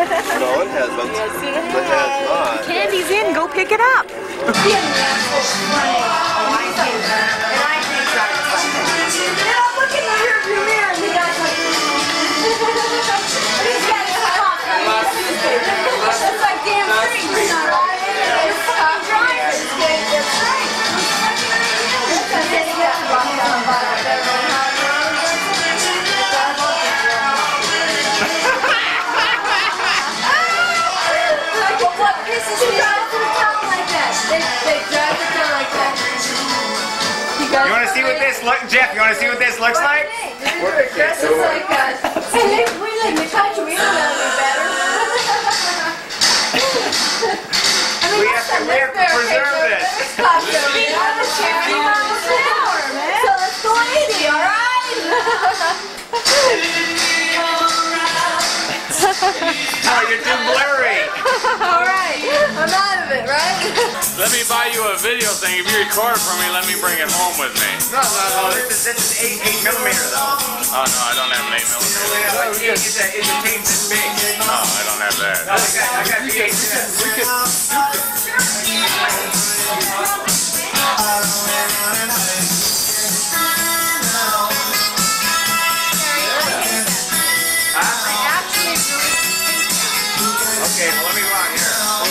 No, it hasn't. Yes, it It has not. Candy's in. Go pick it up. You want to see what this look, Jeff? You want to see what this looks like? Dresses like that. See, we live in the country. We don't know any better. We have to preserve this. So let's go easy, all right? Oh, you're too blurry. All right, I'm out of it, right? Let me buy you a video thing. If you record for me, let me bring it home with me. No, this is 8 millimeter though. Oh no, I don't have an 8 millimeter. It's a tape this big. No, I don't have that. I got VHS. Okay, well, let me go out here.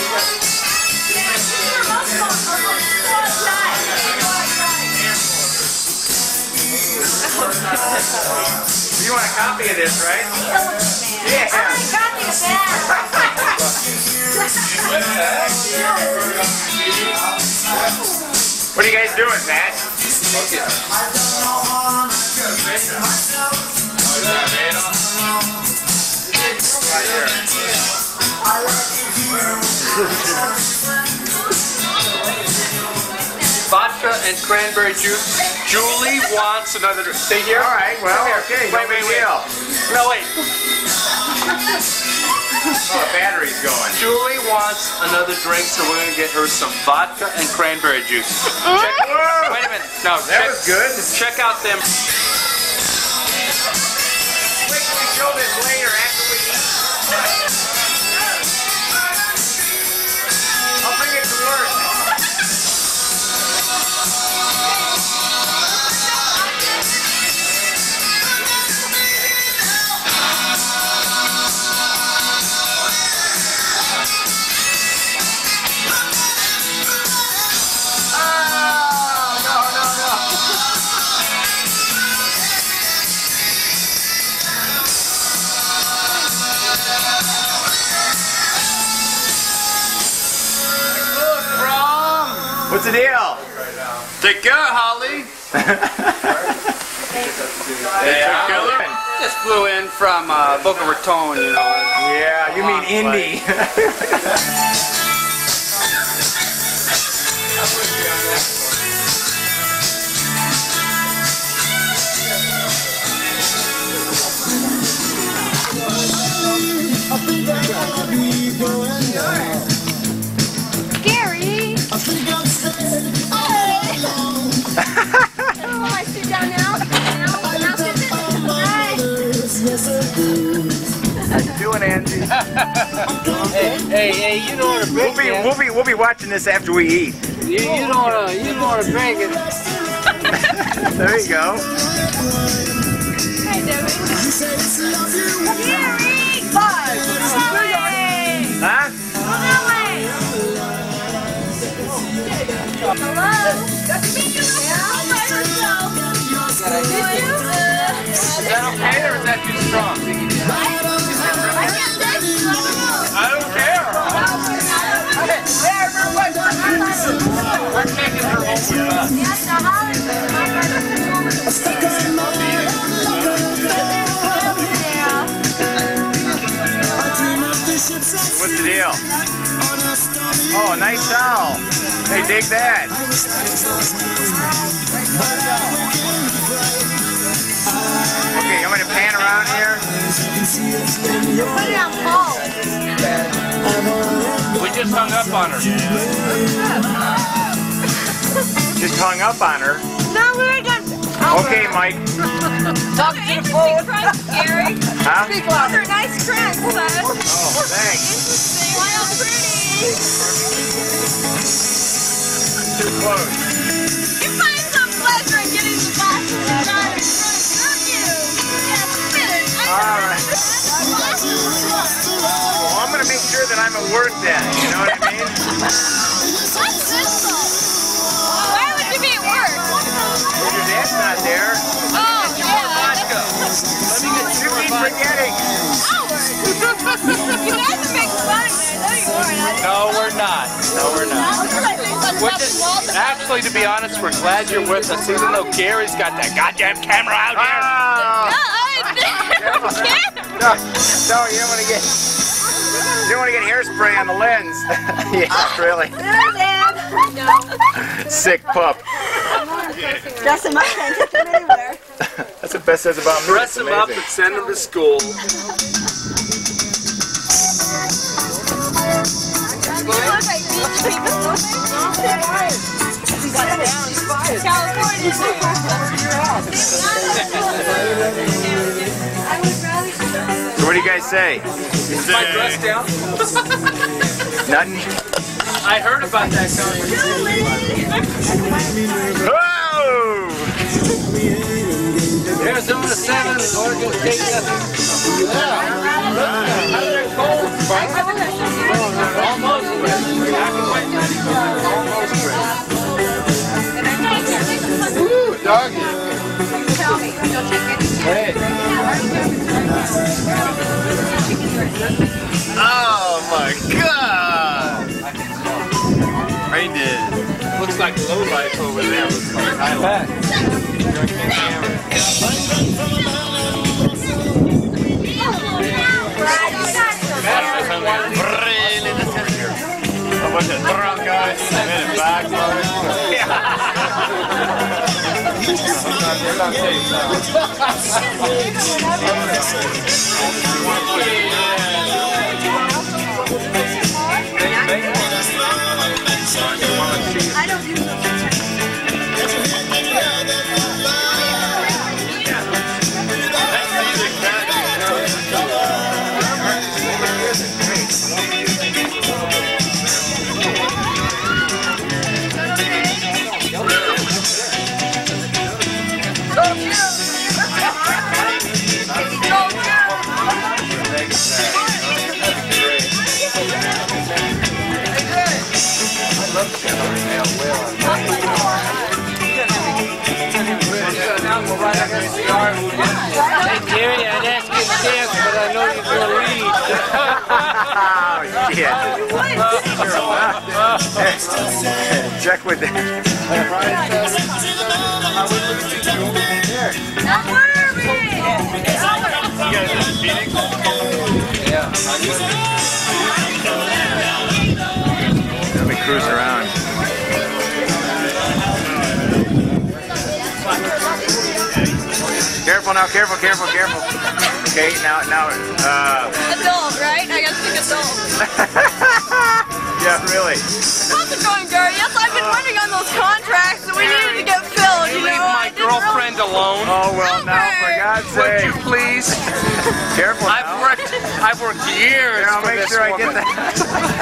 You want a copy of this, right? Yeah. What are you guys doing, Matt? Right here. Vodka and cranberry juice. Julie wants another drink. Stay here. All right, well, okay. Wait. No, wait. Oh, the battery's going. Julie wants another drink, so we're going to get her some vodka and cranberry juice. Check, wait a minute. No, That was good. Check out them. Wait, can we show this later after we eat? I'll bring it to work. What's the deal? Take care, Holly. Just flew in from Boca Raton, you know. Yeah, you mean Indy. Gary! Oh, I sit down now. Now sit down. How you doing, Angie? Hey, you don't want to break it. We'll be watching this after we eat. You don't want to break it. There you go. Hey, Debbie. Gary! Bye! Huh? Hello? Got to meet you all by herself. Did you? Is that okay or is that too strong? I can't take you. I don't care. We're taking her home with us. Yes, the Hollywood. My brother's home. What's the deal? Oh, nice towel. Hey, dig that. Okay, I'm going to pan around here. Put it on hold. We just hung up on her. Just hung up on her. No, we're going to... Okay, Mike. Talk to the phone. Gary. Huh? Those are nice prints, son. Oh, thanks. Wow, pretty. Too close. You find some pleasure in getting the box of the daughter drunk, don't you? Yes, finish. All right. Well, I'm going to make sure that I'm at work then. You know what I mean? What's this though? Why would you be at work? Well, your dad's not there. Oh, yeah. You keep forgetting. You guys are making fun of me. I know you are. No, we're not. No, we're not. We're just, actually, to be honest, we're glad you're with us, even though Gary's got that goddamn camera out here. No, you don't want to get. You don't want to get hairspray on the lens. Yeah, really. Sick pup. That's in my hand. Take them anywhere. That's what Beth says about me. Dress him up and send him to school. So what do you guys say? Is my dress down? Nothing? I heard about that conversation. Whoa! Arizona 7, Oregon State nothing. Ooh, doggy. Hey. Oh my God! Rain did. Looks like low life over there. Looks like high life. A bunch of drunk guys in a bag. I don't do Hey Gary, I'd ask you to dance, but I know you're going to leave. Oh, shit. Check with that. Let me cruise around. Careful now, careful. Okay, now, Adult, right? I gotta pick adult. yeah, really. How's it going, Gary? Yes, I've been working on those contracts that we needed to get filled, you Leave know. my girlfriend alone. Oh, well, now, for God's Would sake. you please? Careful now. I've worked years Here, I'll for make this sure I get woman. that.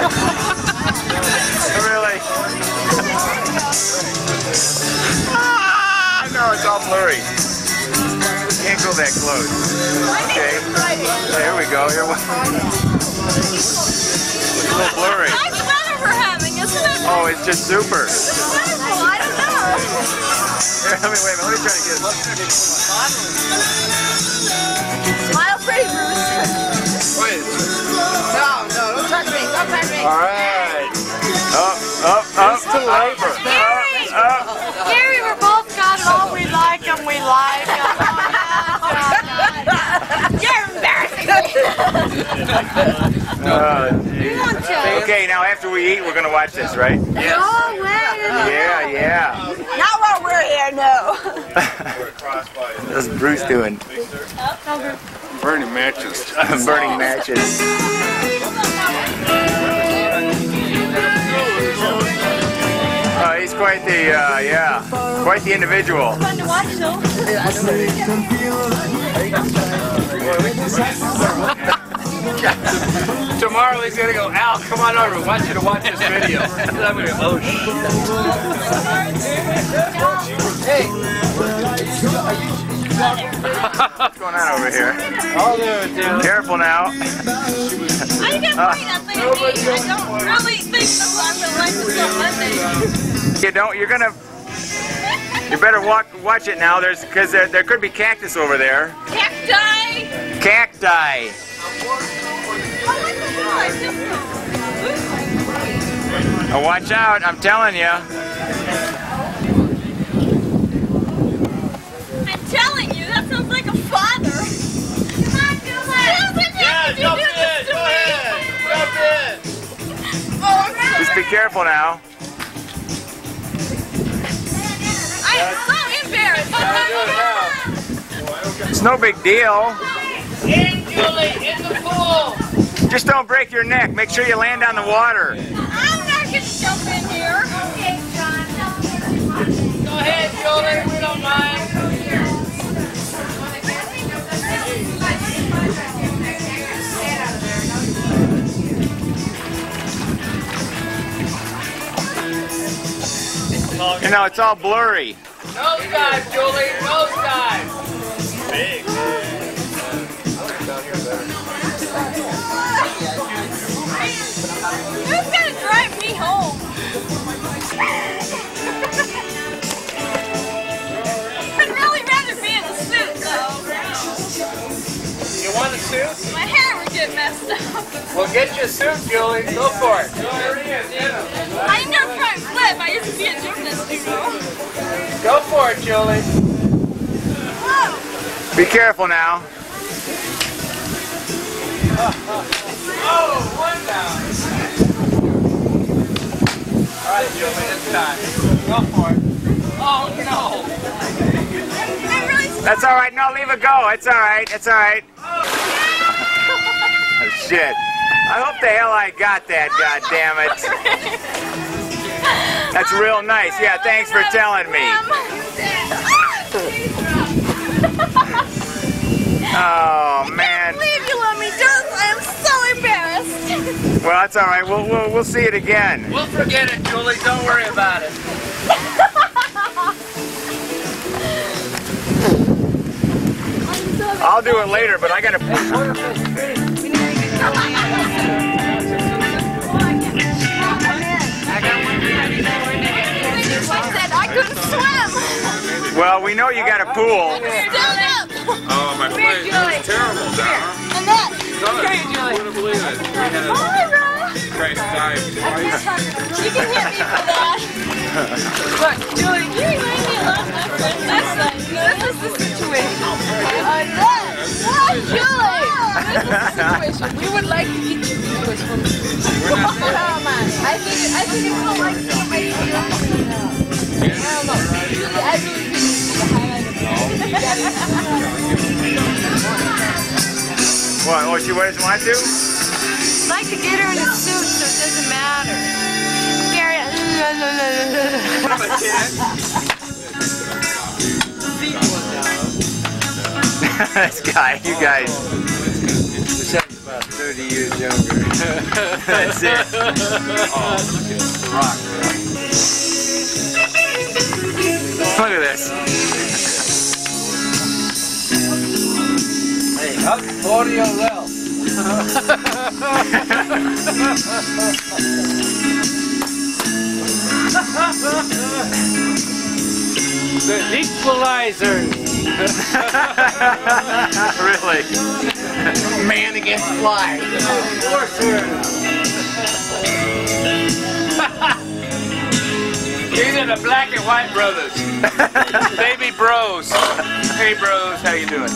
Really? No, it's all blurry. Can't go that close. Okay. There we go. Here, a little blurry. Nice weather we're having, isn't it? Oh, it's just super. Wonderful, I don't know. Here, let me try to get it. Smile pretty, Bruce. No, don't touch me. Don't touch me. All right. Up. Gary, we're both got it all. We like them. You're embarrassing me. Okay, now after we eat, we're going to watch this, right? Yes. Oh, wait. Yeah. Not while we're here, no. What's Bruce doing? Burning matches. Burning matches. Oh, he's quite the, yeah, quite the individual. Fun to watch though. Tomorrow he's gonna go, Al, come on over. I want you to watch this video. I'm gonna go, oh Hey! What's going on over here? I'll do it, dude. Careful now. I can point that thing at me. I don't really think so. I'm gonna like this on Monday. You don't, you're gonna, you better watch it now, because there could be cactus over there. Cacti! Cacti! Oh, watch out, I'm telling you. I'm telling you, that sounds like a father. Come on, Yeah, jump in. Go ahead. Jump in. Oh, I'm Just be careful now. so embarrassed. It's no big deal. In, Julie, in the pool. Just don't break your neck. Make sure you land on the water. I'm not going to jump in here. Okay, John. Go ahead, Julie. We don't mind. You know, it's all blurry. Nose dive, Julie. Nose dive. Big. Who's going to drive me home? I'd really rather be in the suit, though. You want a suit? My hair would get messed up. Well, get your suit, Julie. Go for it. I never tried to flip. I used to be a gymnast, you know. Go for it, Julie. Whoa! Be careful now. Oh, one down. All right, Julie, it's time. Go for it. Oh, no. I'm really That's all right. No, leave it go. It's all right. It's all right. Oh, shit. I hope the hell I got that, goddammit. That's real nice. Yeah, thanks for telling me. Oh, man. I can't believe you let me do this. I am so embarrassed. Well, that's all right. We'll see it again. We'll forget it, Julie. Don't worry about it. I'll do it later, but I gotta. I couldn't swim. Well, we know you got a pool. Stand up. Oh, my plane. That was terrible, Don. Annette. I wouldn't believe it. We had a crash dive twice. You can hit me for that. Look, Julie, you remind me of my friend last night. This is the situation. Julie! This is the situation. We would like to get you videos from me. Come on. I think it's so like somebody here. I don't know. Julie, I really think it's the highlight of What? Oh, she doesn't want to? I'd like to get her in a suit so it doesn't matter. Gary, This guy, you guys. About 30 years younger. That's it. Look at this. Hey, up for your well. The equalizer. Really? Man against fly. These are the black and white brothers. Baby bros. Hey bros, how you doing?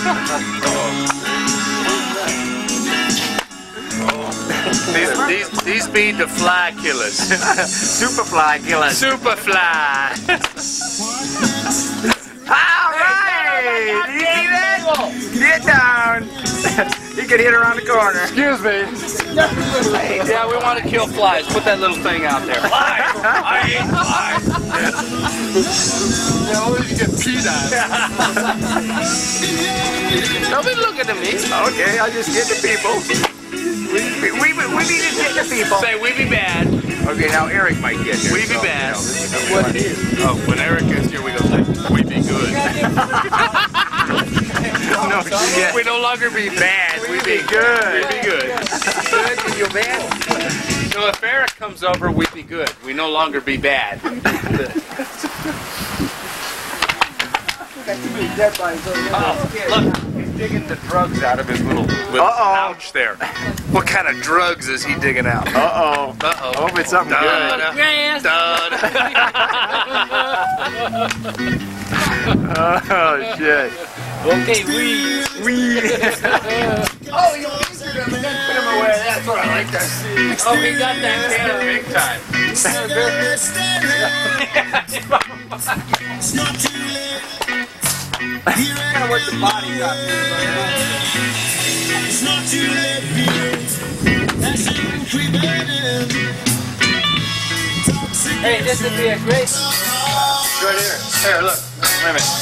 These be the fly killers. Super fly killers. Super fly. All right! You see that? Get down. You can hit around the corner. Excuse me. Yeah, we want to kill flies. Put that little thing out there. Flies! I hate flies! Yeah, only if you get peed on. Don't be looking at me. Okay, I'll just get the people. We be just getting the people. Say we be bad. Okay, now Eric might get here. We be bad. What is? Oh, when Eric gets here, we go say, we be good. No, shit. We no longer be bad. We be good. We be good. Good, and you're bad. So if Eric comes over, we be good. We no longer be bad. Look, he's digging the drugs out of his little pouch there. What kind of drugs is he digging out? Uh-oh. Uh-oh. Hope it's something good. Oh, shit. Okay, weed. Oh, you put him away. That's what I like to see. Oh, he got that can big time. Kind of work the body up. It's not too late here. Hey, this would be a great. Right here. Here, look. Wait a minute.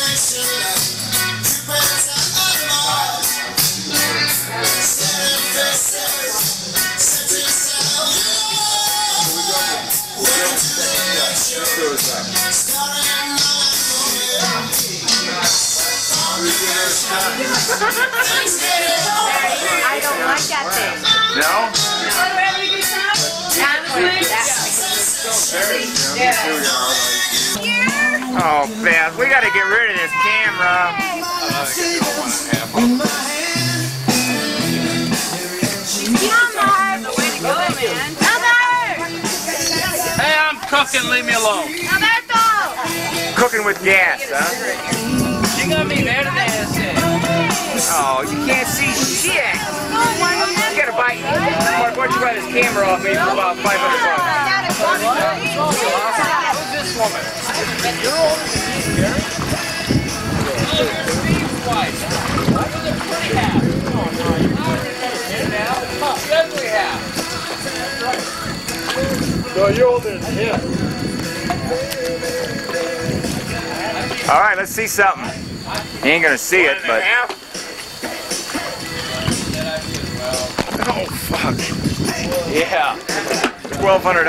I don't like that thing. No? Oh, Beth, we gotta get rid of this camera. Hey, I'm cooking. Leave me alone. Cooking with gas, huh? You got me better than this. Oh, you can't see shit. You gotta buy. Mark, why don't you buy this camera off me for about $500? Who's this woman? You're older than me, Gary. Steve's wife. What was it pretty half? Oh, no, you're older now. The ugly half. No, you're older than him. All right, let's see something. You ain't gonna see it, but. Oh, fuck. Yeah. $1,200.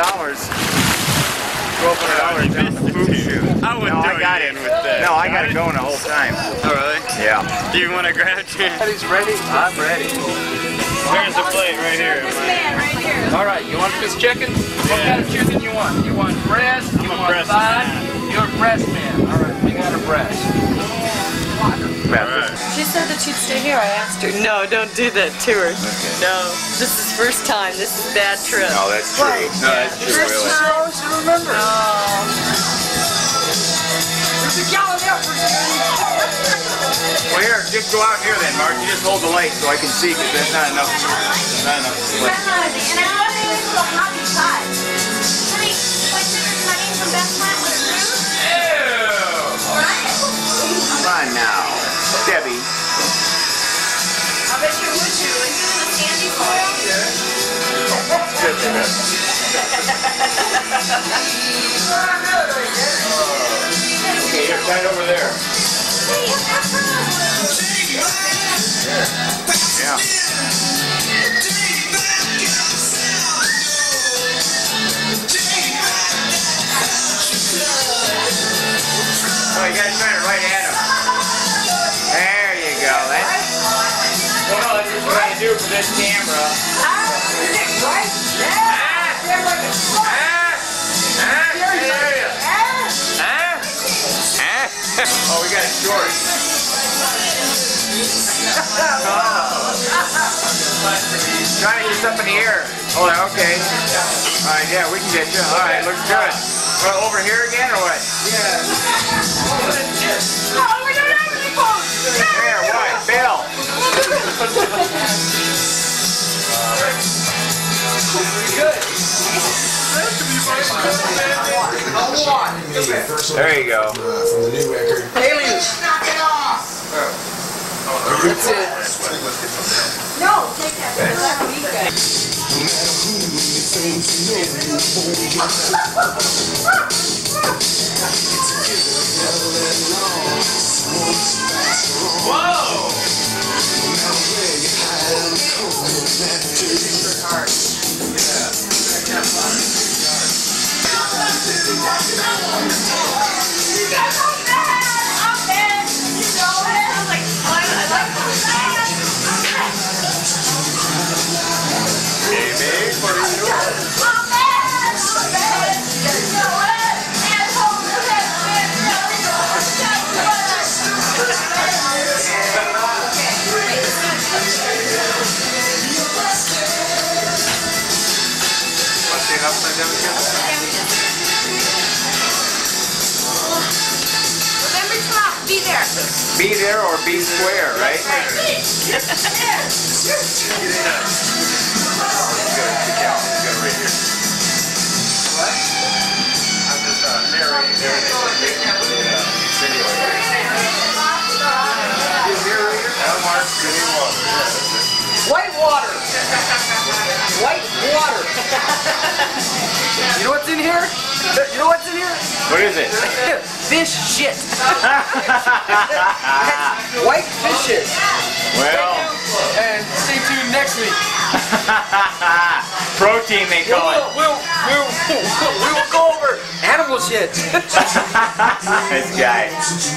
$1,200 down the food chute. I wouldn't No, do I got it it. with that. No, I got it going the whole time. Oh, really? Yeah. Do you want to grab it? He's ready? I'm ready. There's the plate right here. All right, you want this chicken? What kind of chicken you want? You want breast? You want breast thigh? You're a breast man. All right, we got a breast. She said that she'd stay here. I asked her. No, don't do that to her. Okay. No, this is first time. This is a bad trip. No, that's true. No, that's true. First Really. time. Remember. Well, here, just go out here then, Mark. You just hold the light so I can see, because that's not enough. That's not enough light. And I want to do a hobby side. Honey, like there's money from Best Plant with fruit. Come on now. Debbie. I bet you would too. Are you in the candy foil? Good for that. Okay, here, right over there. Yeah. Oh, you gotta turn it right at him. There you go. That's what I do for this camera. Oh, we got it short. Trying to get this up in the air. Oh, okay. All right, yeah, we can get you. All right, looks good. Well, over here again or what? Yeah. There, what? Bill. There you go. From the new record. That's it. No, take that. No matter who you think you know, Remember to be there. Be there or be square, right? White water. White water. You know what's in here? You know what's in here? What is it? Fish shit. White fishes. Well, And stay tuned next week. protein they call it. We will go over animal shit. This guy.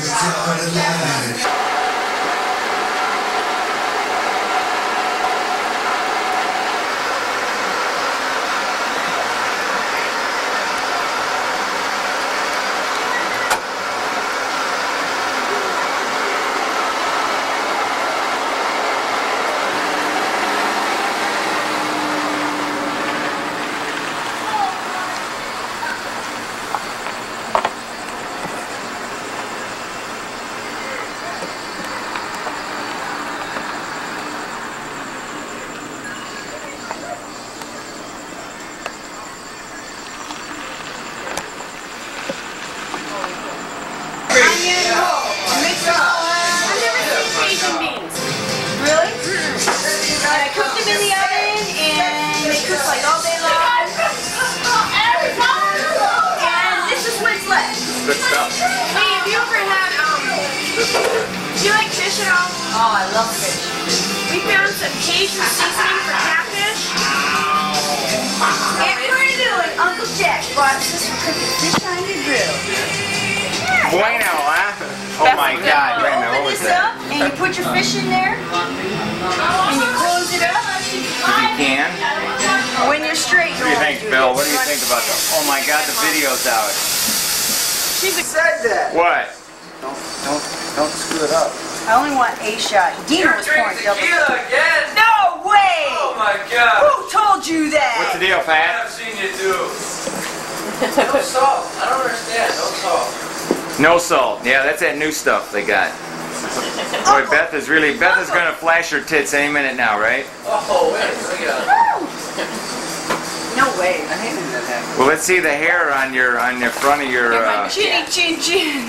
Good stuff. Hey, have you ever had, do you like fish at all? Oh, I love fish. We found some Cajun seasoning for catfish. And we're doing Uncle Jack brought us this for cooking fish on your grill. Bueno, huh? Oh my God, wait a minute, what was Open this that? up, and you put your fish in there, and you close it up. If you can. When you're straight, What do you think, Bill? What do you think about the... Oh my God, the video's out. She said that. What? Don't screw it up. I only want a shot. Dina was pouring double. again? No way! Oh my God. Who told you that? What's the deal, Fat? I've seen you do. No salt. I don't understand. No salt. No salt. Yeah, that's that new stuff they got. Boy, Beth is gonna flash her tits any minute now, right? Oh, wait. Look at that. No way. I hated that happened. Well, let's see the hair on the front of your. Chinny chin chin.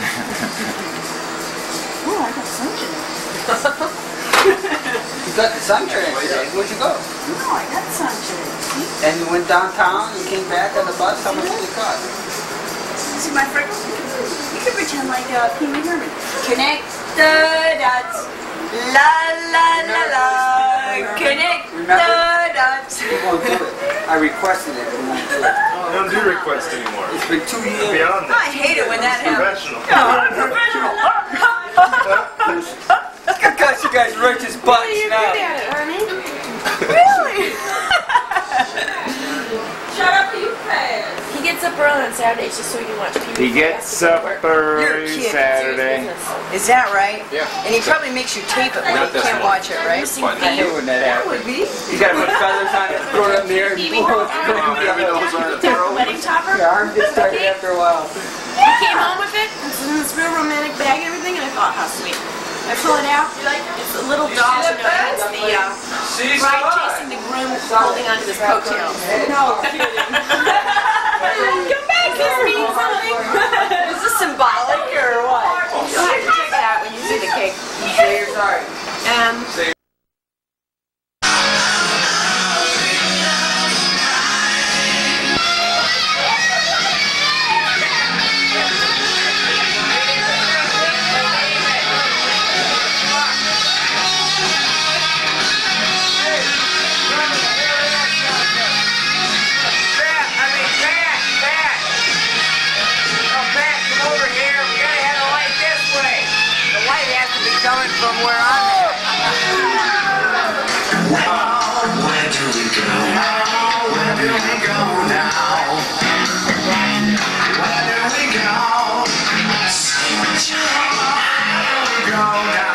Oh, I got sunshine. You got the sunshine today. Where'd you go? No, I got sunshine. And you went downtown and came back on the bus? How much did it cost? See my freckles? You can pretend like Pee Wee Herman. Connect the dots. La la la la. Connect the dots. We won't do it. I requested it. We won't do it. I don't do requests anymore. It's been 2 years. Beyond that. I hate it when that happens. Professional. Gosh, you guys righteous butts now. Really? Shut up, you fast. He gets up early on Saturdays just so he can watch Pee Wee. He gets up early Saturday. Is that right? Yeah. And he probably makes you tape it when you can't watch it, right? I hate when that That happens. would be. You gotta put feathers on it, throw it up in the air, and blow it. Wedding topper. Your arm gets tired after a while. He came home with it. It's in this real romantic bag and everything, and I thought, how sweet. I pull it out. It's a little doll. You know, it's the bride chasing the groom, holding onto his coattails. No kidding. Come back, this means something. Is this symbolic or what? You'll have to check it out when you see the cake. Say you're sorry. Fat, somewhere on there. Where do we go now? Where do we go now? Where do we go? Say what you want. Go now.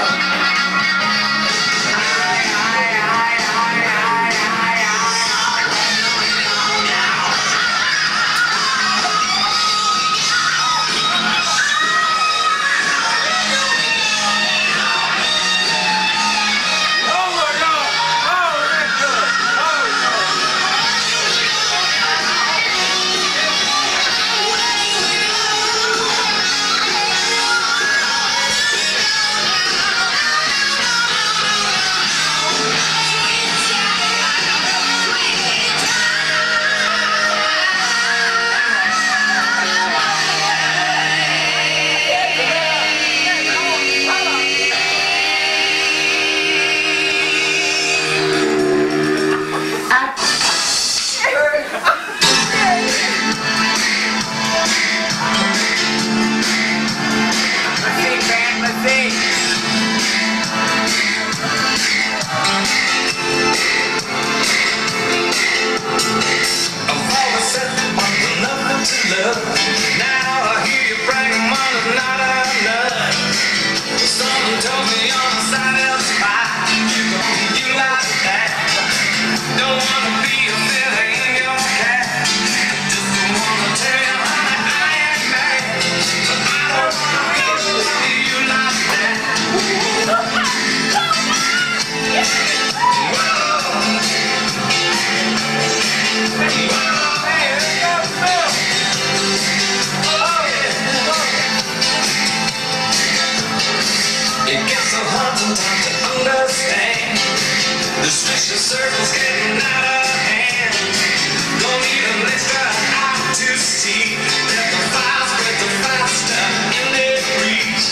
The special circle's getting out of hand. Don't need an extra eye to see that the files spread the faster in their reach.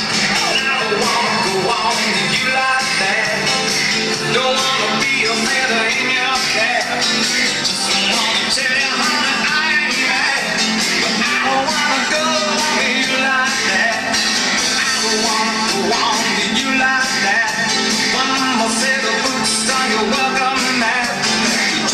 I don't wanna go on with you like that. Don't wanna be a feather in your cap. Just wanna tell you, honey, I ain't mad, but I don't wanna go on with you like that. I don't wanna go on with you like that. One more set of boots on your welcome mat.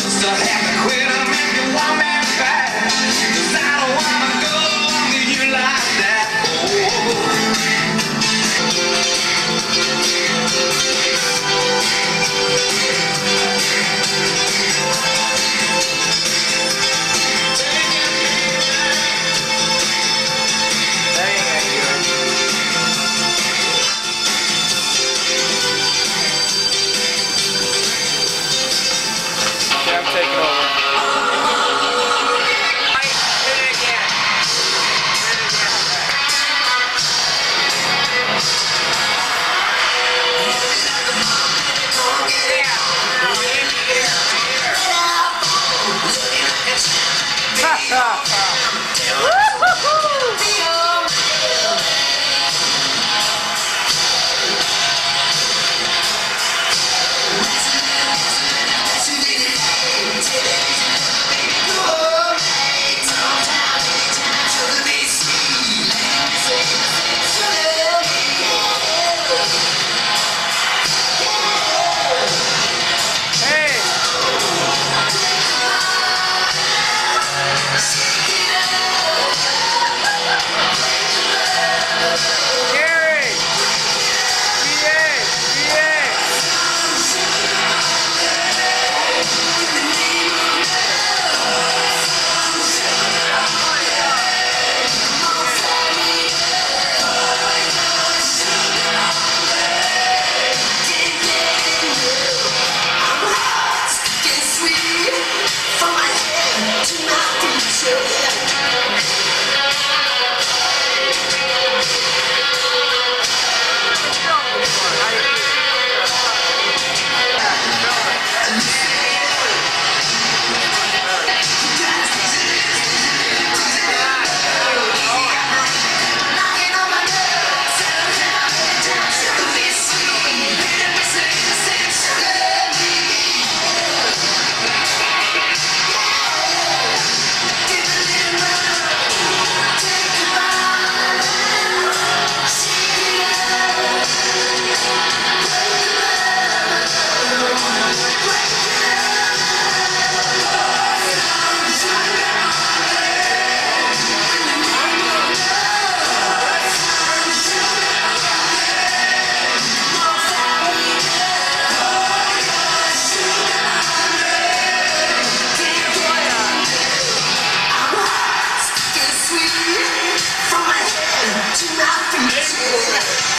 sweet from my head to my feet.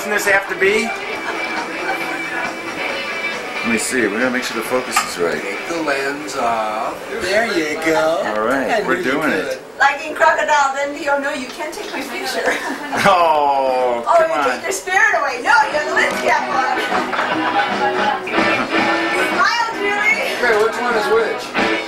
doesn't this have to be? Let me see. We gotta make sure the focus is right. Take the lens off. There you go. All right, we're doing it. Like in Crocodile Dundee, oh no, you can't take my picture. Oh, Oh, come you on. take their spirit away. No, you have the lens cap on. Smile, Julie. Okay, which one is which?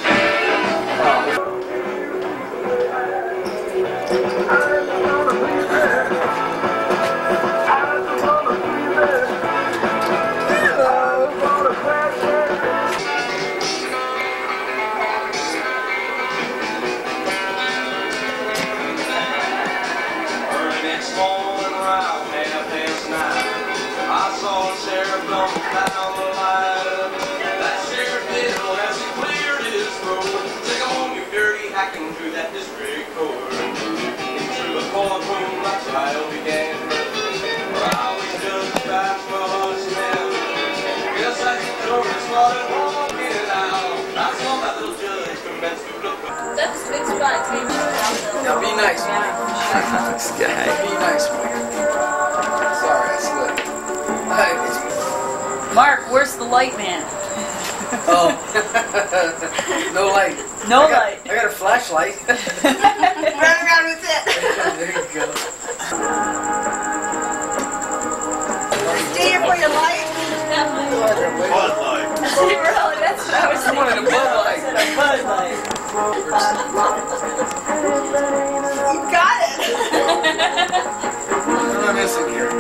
That's a big spot, baby. Now be nice, Mike. This guy. Be nice, Mike. Sorry, I slipped. Mark, where's the light man? Oh. No light. No I light. got a flashlight. Run around with it. There you go. Stay here for your light. Bud Light. Really, that's what I was I wanted a Bud Light. Bud light. You got it. What am I missing here?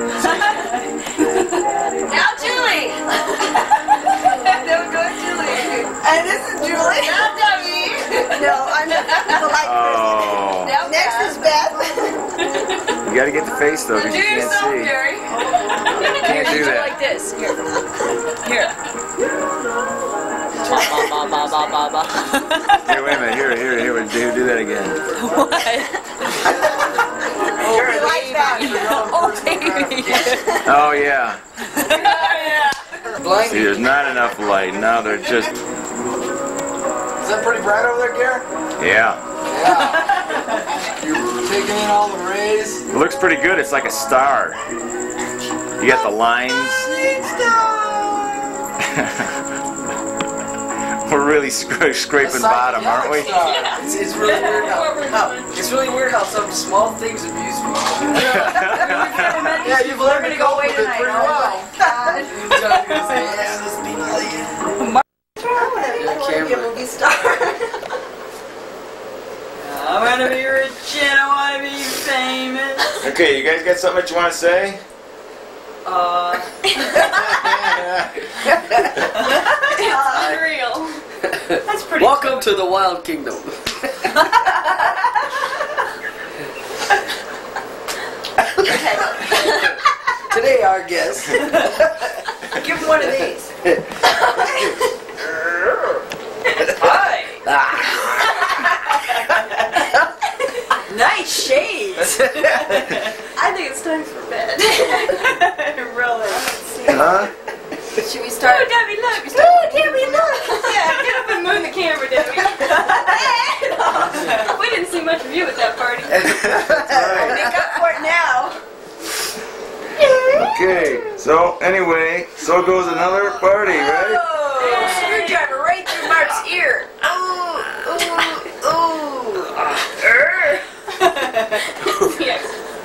Now, Julie. There we go, Julie. And this is Julie. Not Debbie. No, I'm the light Oh. person. Next is Beth. You gotta get the face though, because you can't see. Gary. You can't do that. Like this. Here. Here. Ba, ba, ba, ba, ba, ba. Here, wait a minute. Here, do that again. What? You're like that. Oh, baby. Oh, yeah. Blind. See, there's not enough light. Now they're just... Is that pretty bright over there, Gary? Yeah. Yeah. You're taking in all the rays. It looks pretty good. It's like a star. You got the lines. We're really scraping bottom, aren't we? It's really weird it's really weird how some small things amuse me. Yeah, you've learned to go with it pretty well. Be a movie star. I want to be rich and I want to be famous. Okay, you guys got something that you want to say? Unreal. That's pretty. Welcome to the Wild Kingdom. Today our guest. Give him one of these. Hi. Nice shades. I think it's time for bed. Really. Huh? Should we start? Oh, Debbie, look. Oh, Debbie, look. Yeah, get up and move the camera, Debbie. We didn't see much of you at that party. Make up for it now. Okay, so anyway, so goes another party, right? Oh, screwdriver right through Mark's ear. Yes.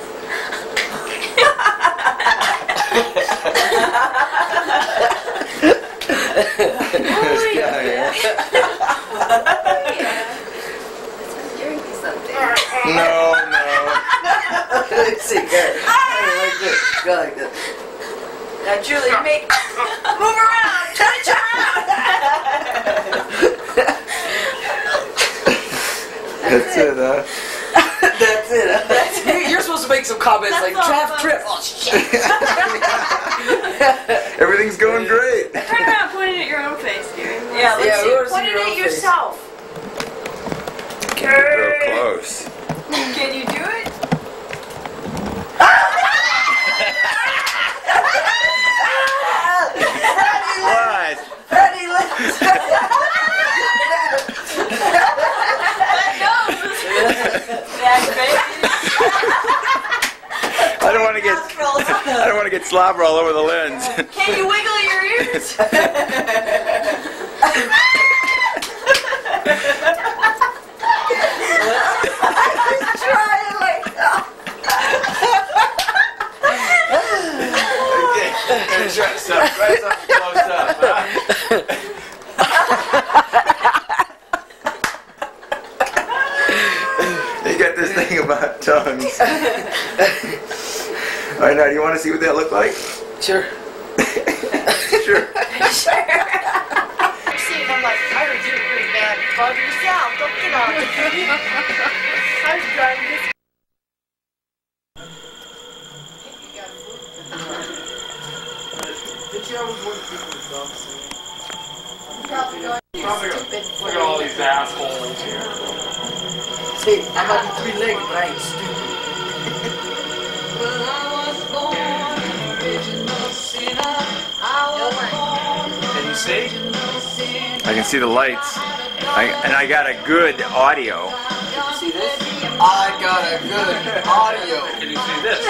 No. Let's see, Gary. Like this. Go like this. Now, Julie, move around. Touch around. That's it, huh? That's it. You're supposed to make some comments like draft trip. Oh shit. Everything's going great. Turn around, point it at your own face, Gary. Yeah, let's we wanna see. Point see it your at own face. yourself. Can't get real close. Can you do it? What? Freddie, let's. I don't want to get Slobber all over the lens. Can you wiggle your ears? Try something close up, huh? You got this thing about tongues. Alright, now do you want to see what that looked like? Sure. Sure. See, I'm like, I would do it pretty bad. Bug yourself, don't get on. I'm driving this. Look at all these assholes here. See, I might be three-legged, but I ain't stupid. Can you see? I can see the lights. And I got a good audio. See this? I got a good audio. Can you see this?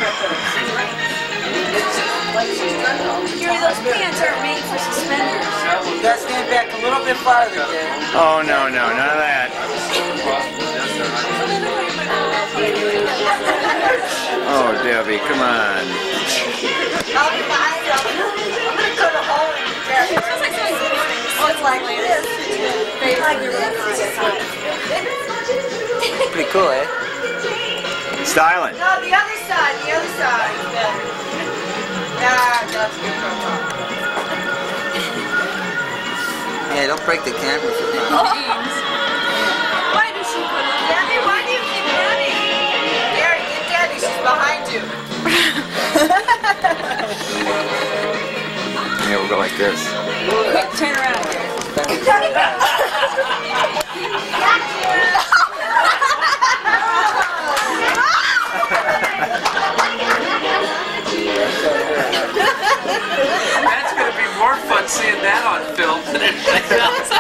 Gary, those pants aren't made for suspenders. You gotta stand back a little bit farther, Dan. Oh, no, no, none of that. Oh, Debbie, come on. I'll be behind you. I'm gonna cut a hole in your dress. It feels like something. Oh, it's like this. Pretty cool, eh? Styling. No, the other side. The other side. Yeah, that's good. Yeah, don't break the camera. Why does she put it? Debbie, why do you keep running? Gary, get Debbie. She's behind you. Yeah, we'll go like this. Quick, turn around, Gary. That's going to be more fun seeing that on film than anything else.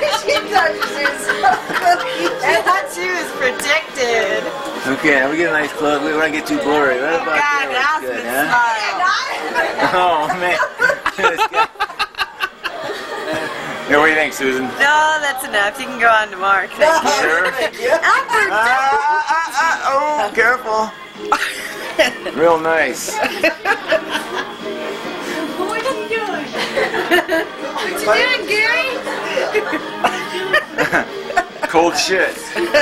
And that too is predicted. Okay, now we get a nice close. We don't want to get too blurry. Right about God, there. that's Good, good huh? Oh, man. Yeah, what do you think, Susan? No, that's enough. You can go on to Mark. Thank you. Sure? Albert, Oh, careful. Real nice. what are you doing? What you doing, Gary? Cold shit.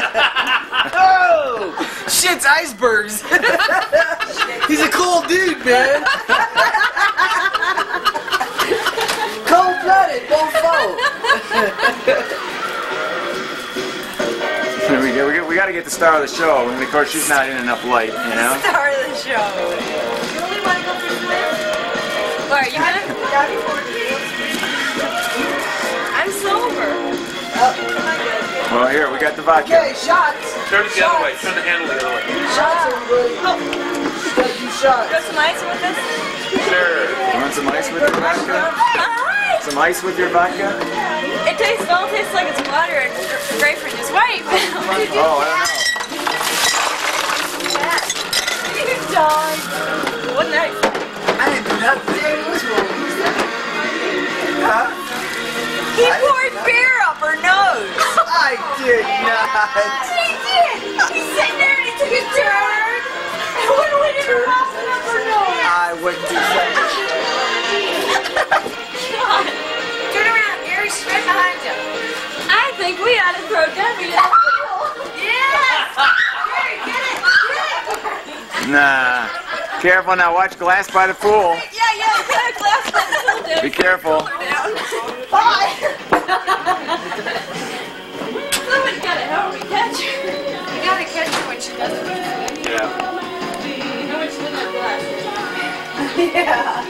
Oh! Shit's icebergs. He's a cool dude, man. Cold-blooded, both. We got to get the star of the show, and of course she's not in enough light, you know. Star of the show. You really want to go for a swim? Where are you gonna? I'm sober. Well, here we got the vodka. Okay, shots. Turn it the other way. Turn the handle the other way. Shots, everybody. Gotta do shots. Got some ice with us? Sure. You want some ice with your vodka? Some ice with your vodka? It all tastes like it's water and grapefruit juice. Wait, what did you do? Oh, I don't know. You dog. What night? I didn't do nothing. Huh? He poured beer up her nose. I did not. He did. He's sitting there and he took a turn. And went in her mouth and up her nose. I wouldn't do that. God. Turn around, Gary. She's right behind you. I think we ought to throw Debbie in the pool. Yes. Gary, get it. Get it. Nah. Careful now. Watch glass by the pool. Yeah, put a glass by the pool, Debbie. Be careful. Bye. Somebody's got to help me catch her. You got to catch her when she doesn't. Yeah. You know when she doesn't have glasses. Yeah.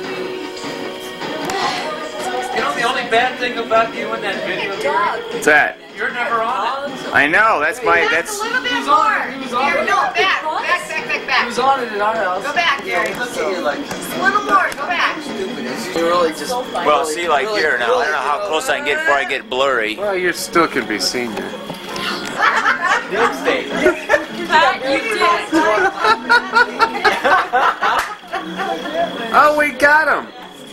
You know the only bad thing about you in that video, Gary? What's that? You're never on it. I know. That's my. That's. A little bit more. Here, no, back. He was on it at our house. Go back, Gary. Look at you like Just a little more. Go back. stupid. You're really just. Well, see, like here now. I don't know how close I can get before I get blurry. Well, you still can be seen here. Pat, you did. Oh, we got him.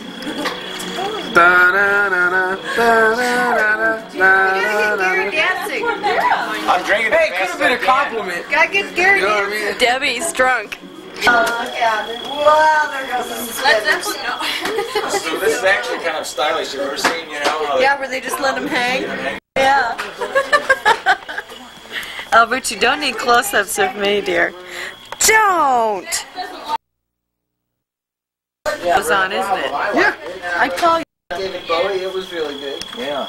Dancing. I'm drinking. Hey, it could have been a compliment. Gotta get Gary You know what I mean? Debbie's drunk. Yeah. Well, there goes the Let's definitely know. So this is actually kind of stylish. You've ever seen, you know? How Yeah, where they just let him hang. Yeah. Albert, you don't need close-ups of me, dear. Don't! It was on, isn't it? Yeah. I call you. David Bowie, it was really good. Yeah.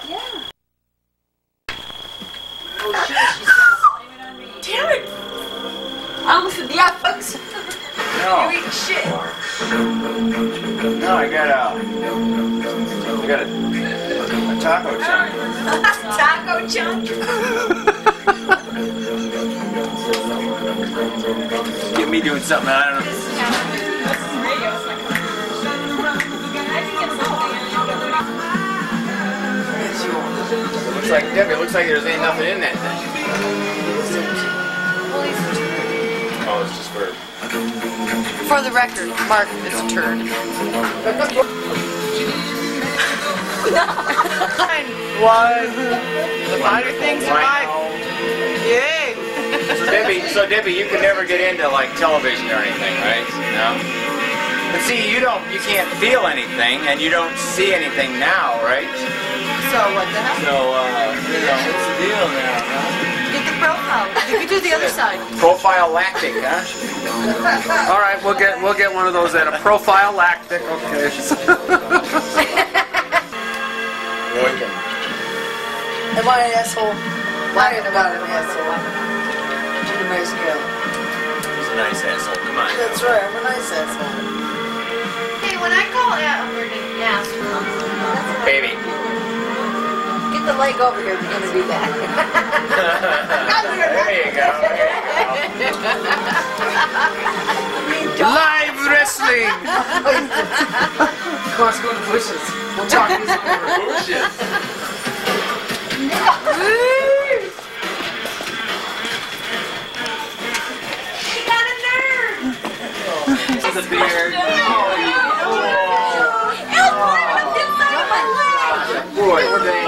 Damn it! I almost said, yeah, folks. No. You eat shit. No, I got a taco chunk. Taco chunk. Get me doing something I don't know. Looks like Debbie. Looks like there's ain't nothing in that thing. Oh, it's just for. For the record, Mark is a turd. What? The finer things in life. Yay! So Debbie, you can never get into like television or anything, right? No. But see, you can't feel anything, and you don't see anything now, right? So what the hell? So, what's the deal now, huh? Get the profile. You can do the other side. Profile lactic, huh? All right, we'll get one of those at a profile lactic. Okay. Am I an asshole? Lying about an asshole. You're a nice girl. He's a nice asshole. Come on. That's right, I'm a nice asshole. Hey, when I call Albert an asshole, Baby. Get the leg over here if you're going to do that. There you go. Live wrestling. Come on, let's go to the bushes. We'll talk this over. Bullshit. The beard. Boy,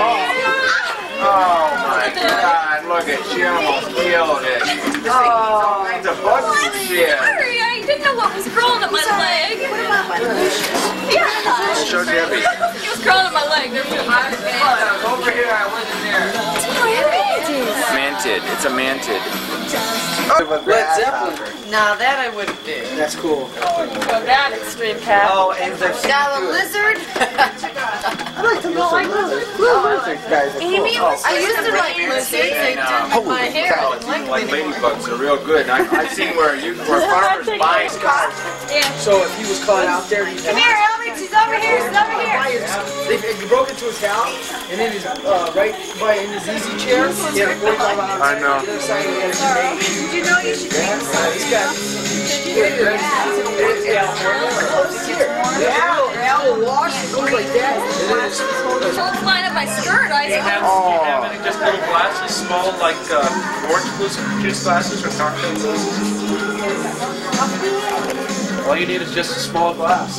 oh my God! Look at you, almost killed it. Oh, it's a bug shit. Sorry, I didn't know what was crawling up my leg. What about my bushes? Yeah. Show Debbie. It was crawling up my leg. They're Over here, I wasn't there. Manted. It's a manted. Led Zeppelin. Now that I wouldn't do. That's cool. That extreme cat. Oh, and the Now a lizard. I like the lizard guys. Amy, I used to like lizards. They did my hair. I didn't Like like them anymore. ladybugs are real good. I've seen where farmers buy cars. So if he was caught out there, he Come here, Albert. She's over here. She's over here. He broke into his house, and then he's right by in his easy chair. He had a 45 ounce. I know. The other side, he had a Did you know you should take he's got. Yeah, wash it goes like that. Whole flying up my skirt. Do you have any just little glasses, small like orange juice glasses or cocktail glasses? All you need is just a small glass.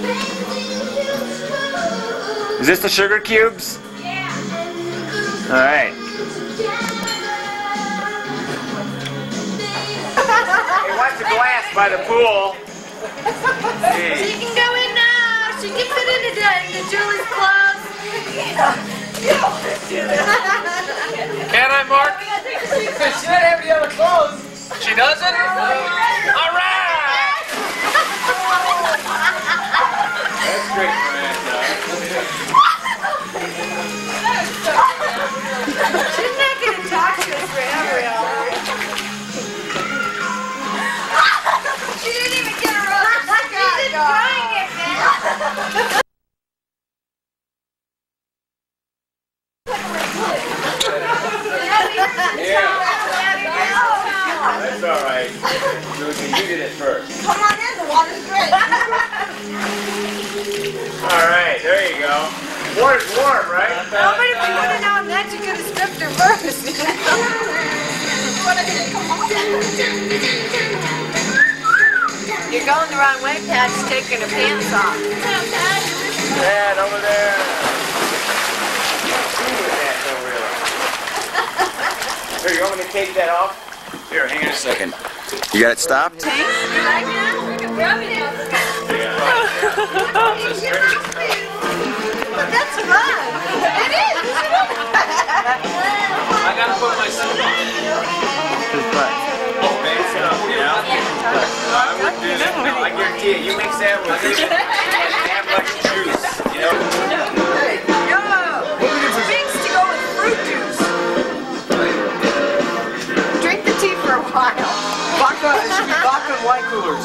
Is this the sugar cubes? Yeah. All right. He wants a glass by the pool. She can go in now. She can fit into Julie's clothes. Can I, Mark? She doesn't have any other clothes. She doesn't? All right! That's great, Miranda. She's not going to talk to us forever, Albert. She didn't even get her own. She's enjoying it, man. That's all right. Lucy, you did it first. Come on in, the water's great. All right, there you go. Water's warm, right? Albert, if you would have known that, you could have stripped her first. You going the wrong way, Pat's taking her pants off. Dad, over there. Here, you want me to take that off? Here, hang on a second. You got it stopped? You like that? We can rub it in. But that's fun. It is, isn't it? I gotta put my son on. Oh, man, sit up, you know? I wouldn't do that. No, I guarantee you, you mix that with this, have much juice, you know? Drinks to go with fruit juice. Drink the tea for a while. Vodka, it should be vodka and wine coolers.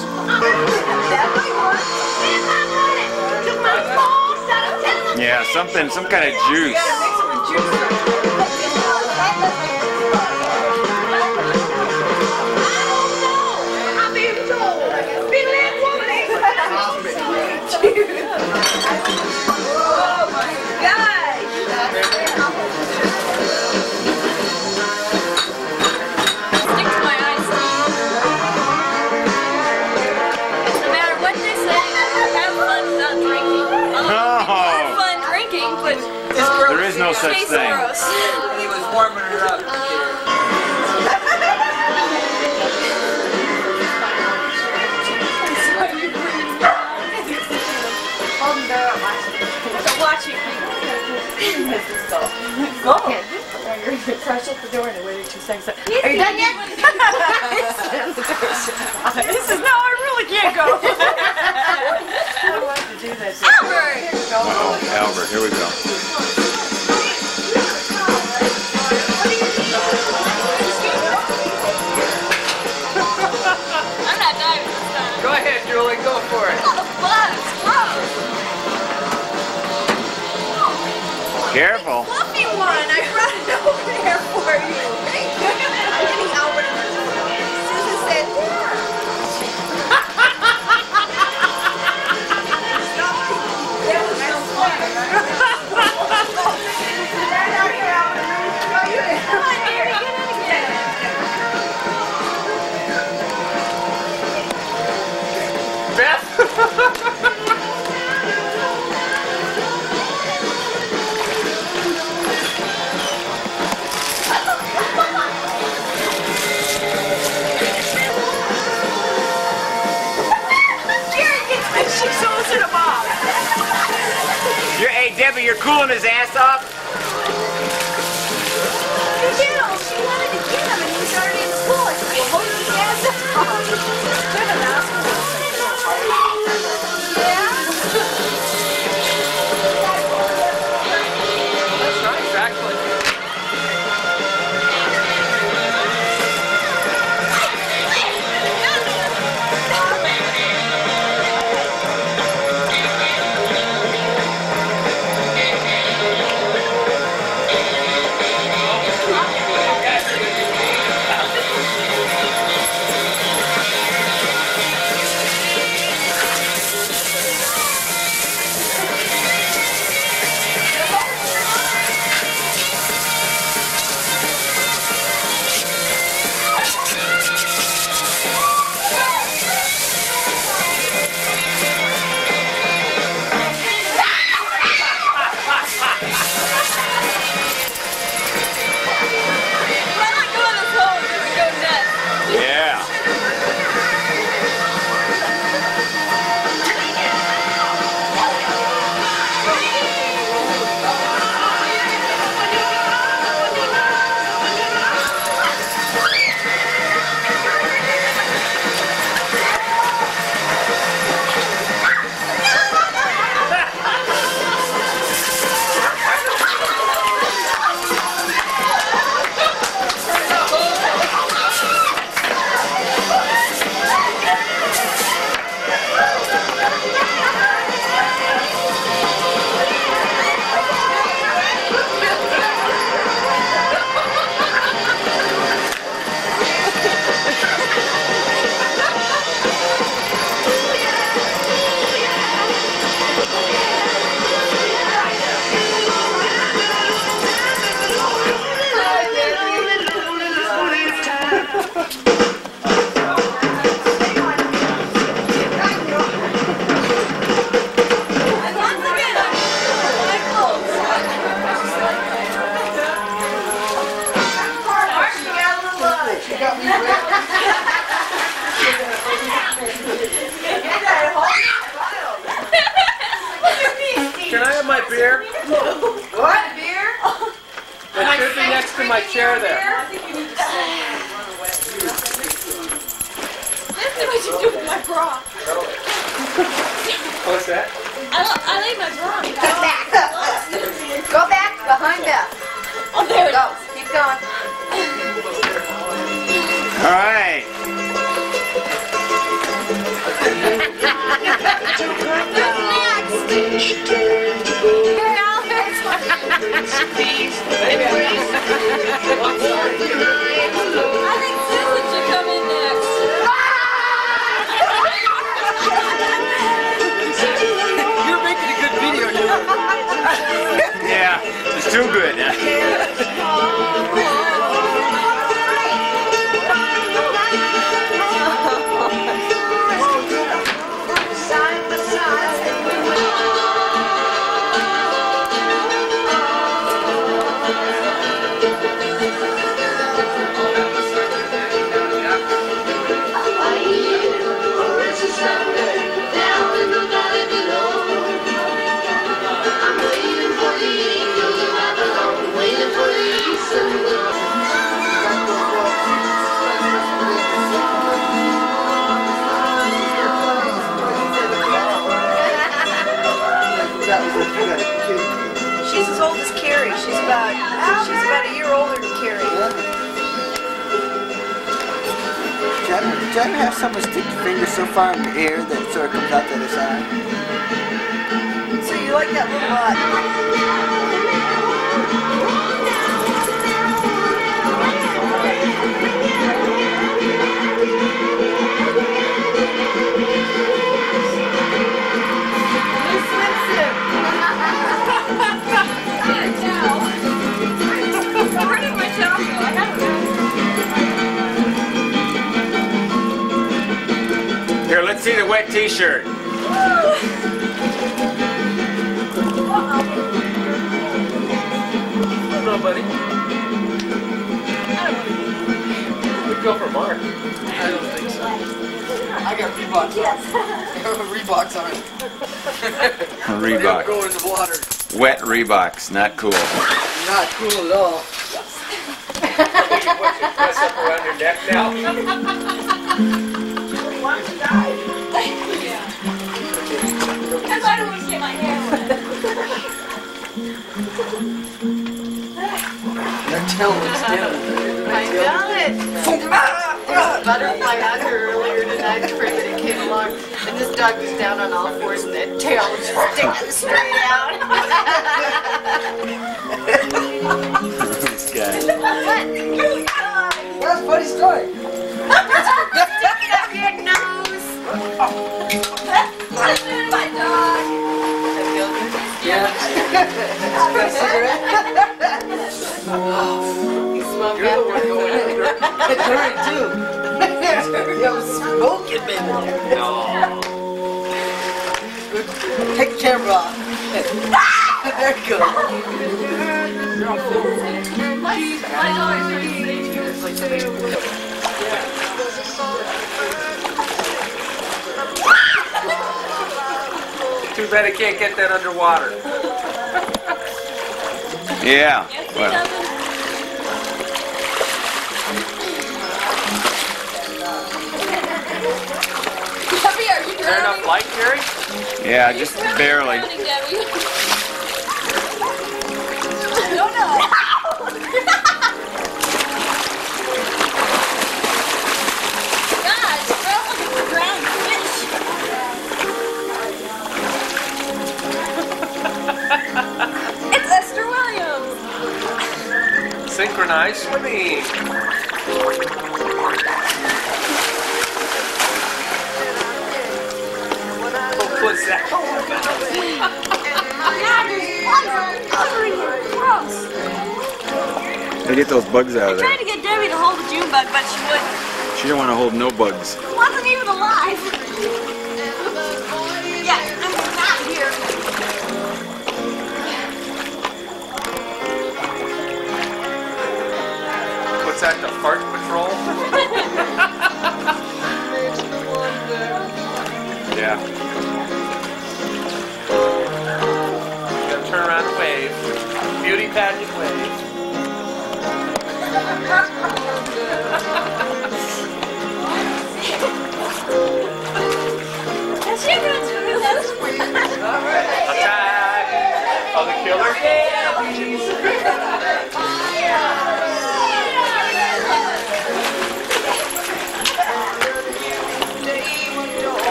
Yeah, something, some kind of juice. Oh my gosh! Stick to my eyes. No matter what they say, have fun not drinking. Have fun drinking, but There is no such tastes thing. gross. He was warming her up. Watching Go. Crash at the door and waited 2 seconds. Are you done yet? He says, no, I really can't go. I wanted to do that. Albert! Uh-oh, Albert, here we go. I'm not diving this time. Go ahead, Julie, go for it. Oh, the bugs, gross. Careful. Fluffy one, I brought it over here for you. I'm getting Albert. Susan said, Hey, Debbie, you're cooling his ass off? you did. She wanted to get him and he was already in the pool. I said, well, hold his ass up. That's nice, actually. a beer? What? Beer? It should be next to my chair there. That's what you do with my bra. What's that? I leave my bra. Go back behind Beth. Oh, there it Go. is. Keep going. All right. I think Susan should come in next. You're making a good video, you Yeah, it's too good. She's as old as Carrie. She's about a year older than Carrie. Do you ever have someone stick your finger so far in the air that it sort of comes out the other side? So you like that little Where did my towel go? I have it. Here, let's see the wet t-shirt. Hello, buddy. We'd go for Mark. I don't think so. I got Reeboks on. Reeboks on. Reebok. Go in the water. Wet Reeboks, not cool. Not cool at all. You can put your fist up around your neck now. Because I don't want to get my hair wet. They're telling us down. I got it. Butterfly had her earlier tonight. The cricket came along, and this dog was down on all fours, and the tail was just sticking straight out. This guy. That's a funny story. Sticking up your nose. Listen, my dog. Yeah. You smoke You're the one after going in there. It's hurry too. Yo, smoking, baby. No. Take the camera off. There you go. My dog's very Too bad I can't get that underwater. Yeah. Yes, he Well, doesn't. Debbie, are you Is there enough drowning? light, Jerry? yeah, just barely. Drowning, Debbie. No, no. Guys, throw like a drowned fish. It's Esther Williams. Synchronized swimming. What's that all about? Yeah, there's bugs covering your gross. They get those bugs out I of tried there. to get Debbie to hold the June bug, but she wouldn't. She don't want to hold no bugs. It wasn't even alive. Yeah, I'm not here. What's that, the fart patrol? Yeah. Gotta turn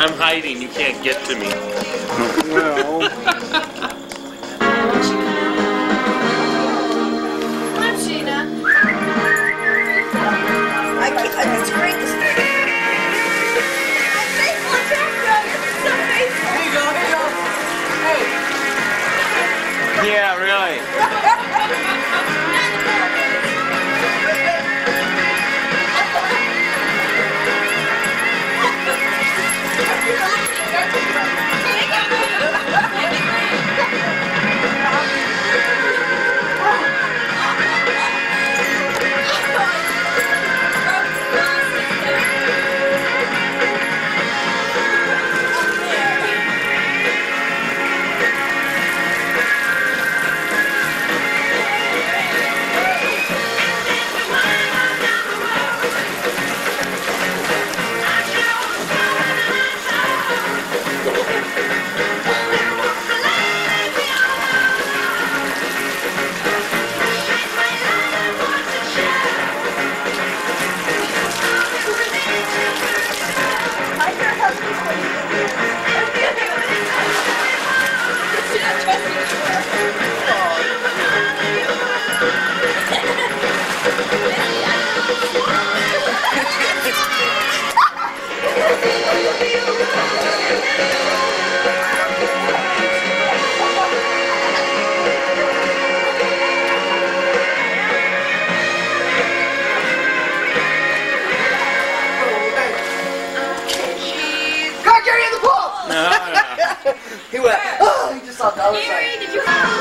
I'm hiding. You can't get to me. Well. Come on, Sheena. It's great to see. I'm faithful and background. You're so faithful. Here you go, here you go. Hey. Yeah, really. He went, oh, he just saw the other side. Gary, did you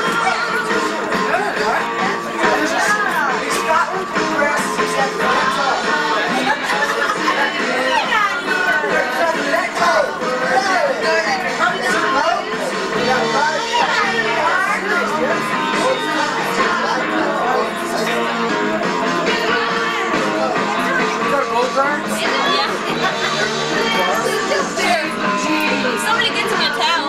Somebody get me a towel.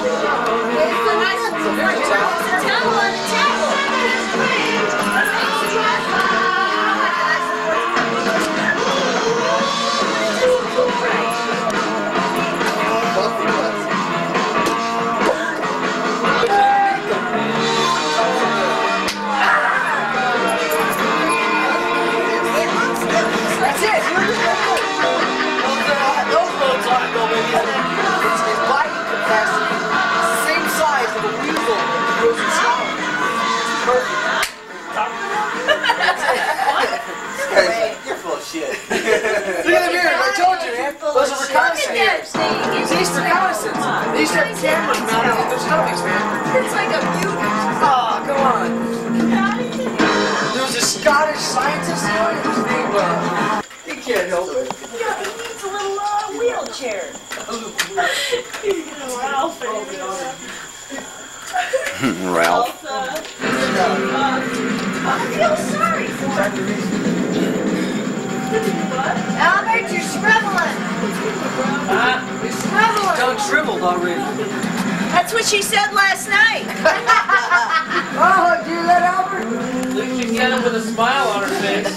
You're full of shit. Look at the mirrors, I told you, man. Those are reconnaissance mirrors. These reconnaissance. These have cameras mounted on their stomachs, man. It's like a mutant. Oh, come on. There was a Scottish scientist on it. His name, he can't help it. Yeah, he needs a little wheelchair. Ralph. Ralph. I feel sorry for him. Albert, you're shriveling. Huh? You're shriveling. Done shriveled already. That's what she said last night. Oh, do you let Albert? At least you get him with a smile on her face.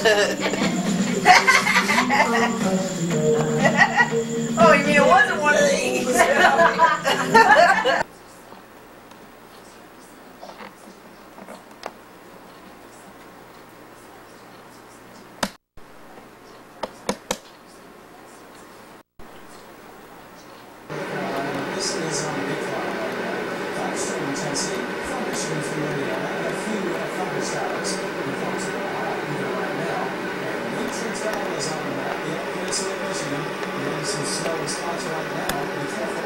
Oh, you mean it wasn't one of these? This is on the Fox from Tennessee, from Michigan, from Indiana, and a few thunder showers in parts of Ohio even right now. And Winter Travel is on the map. The place in Michigan, getting some snow spots right now. Be careful.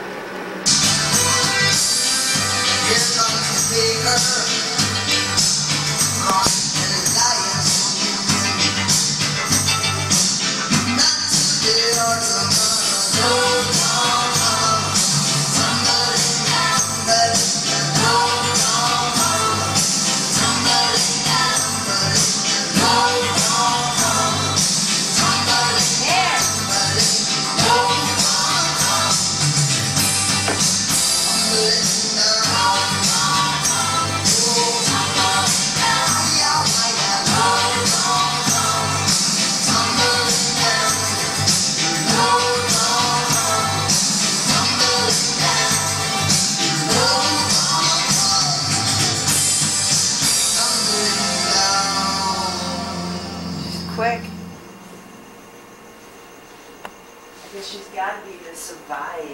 Here comes the speaker, crossing the lions. Not today or tomorrow. gotta be to survive.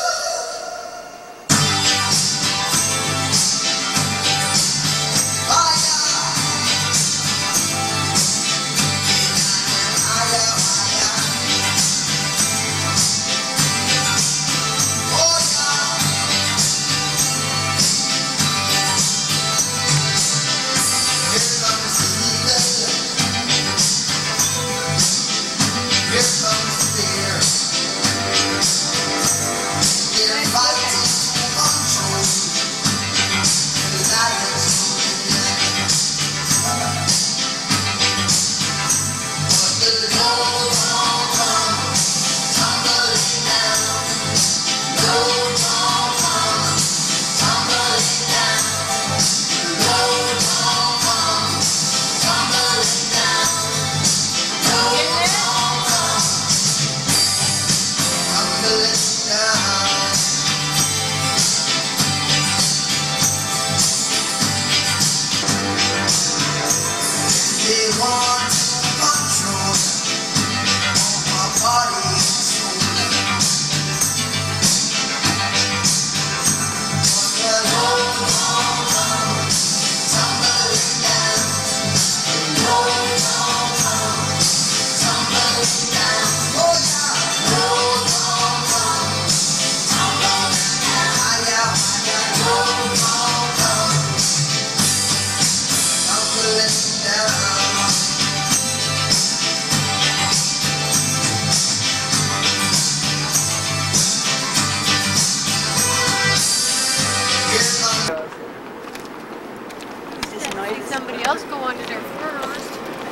Somebody else go under there first.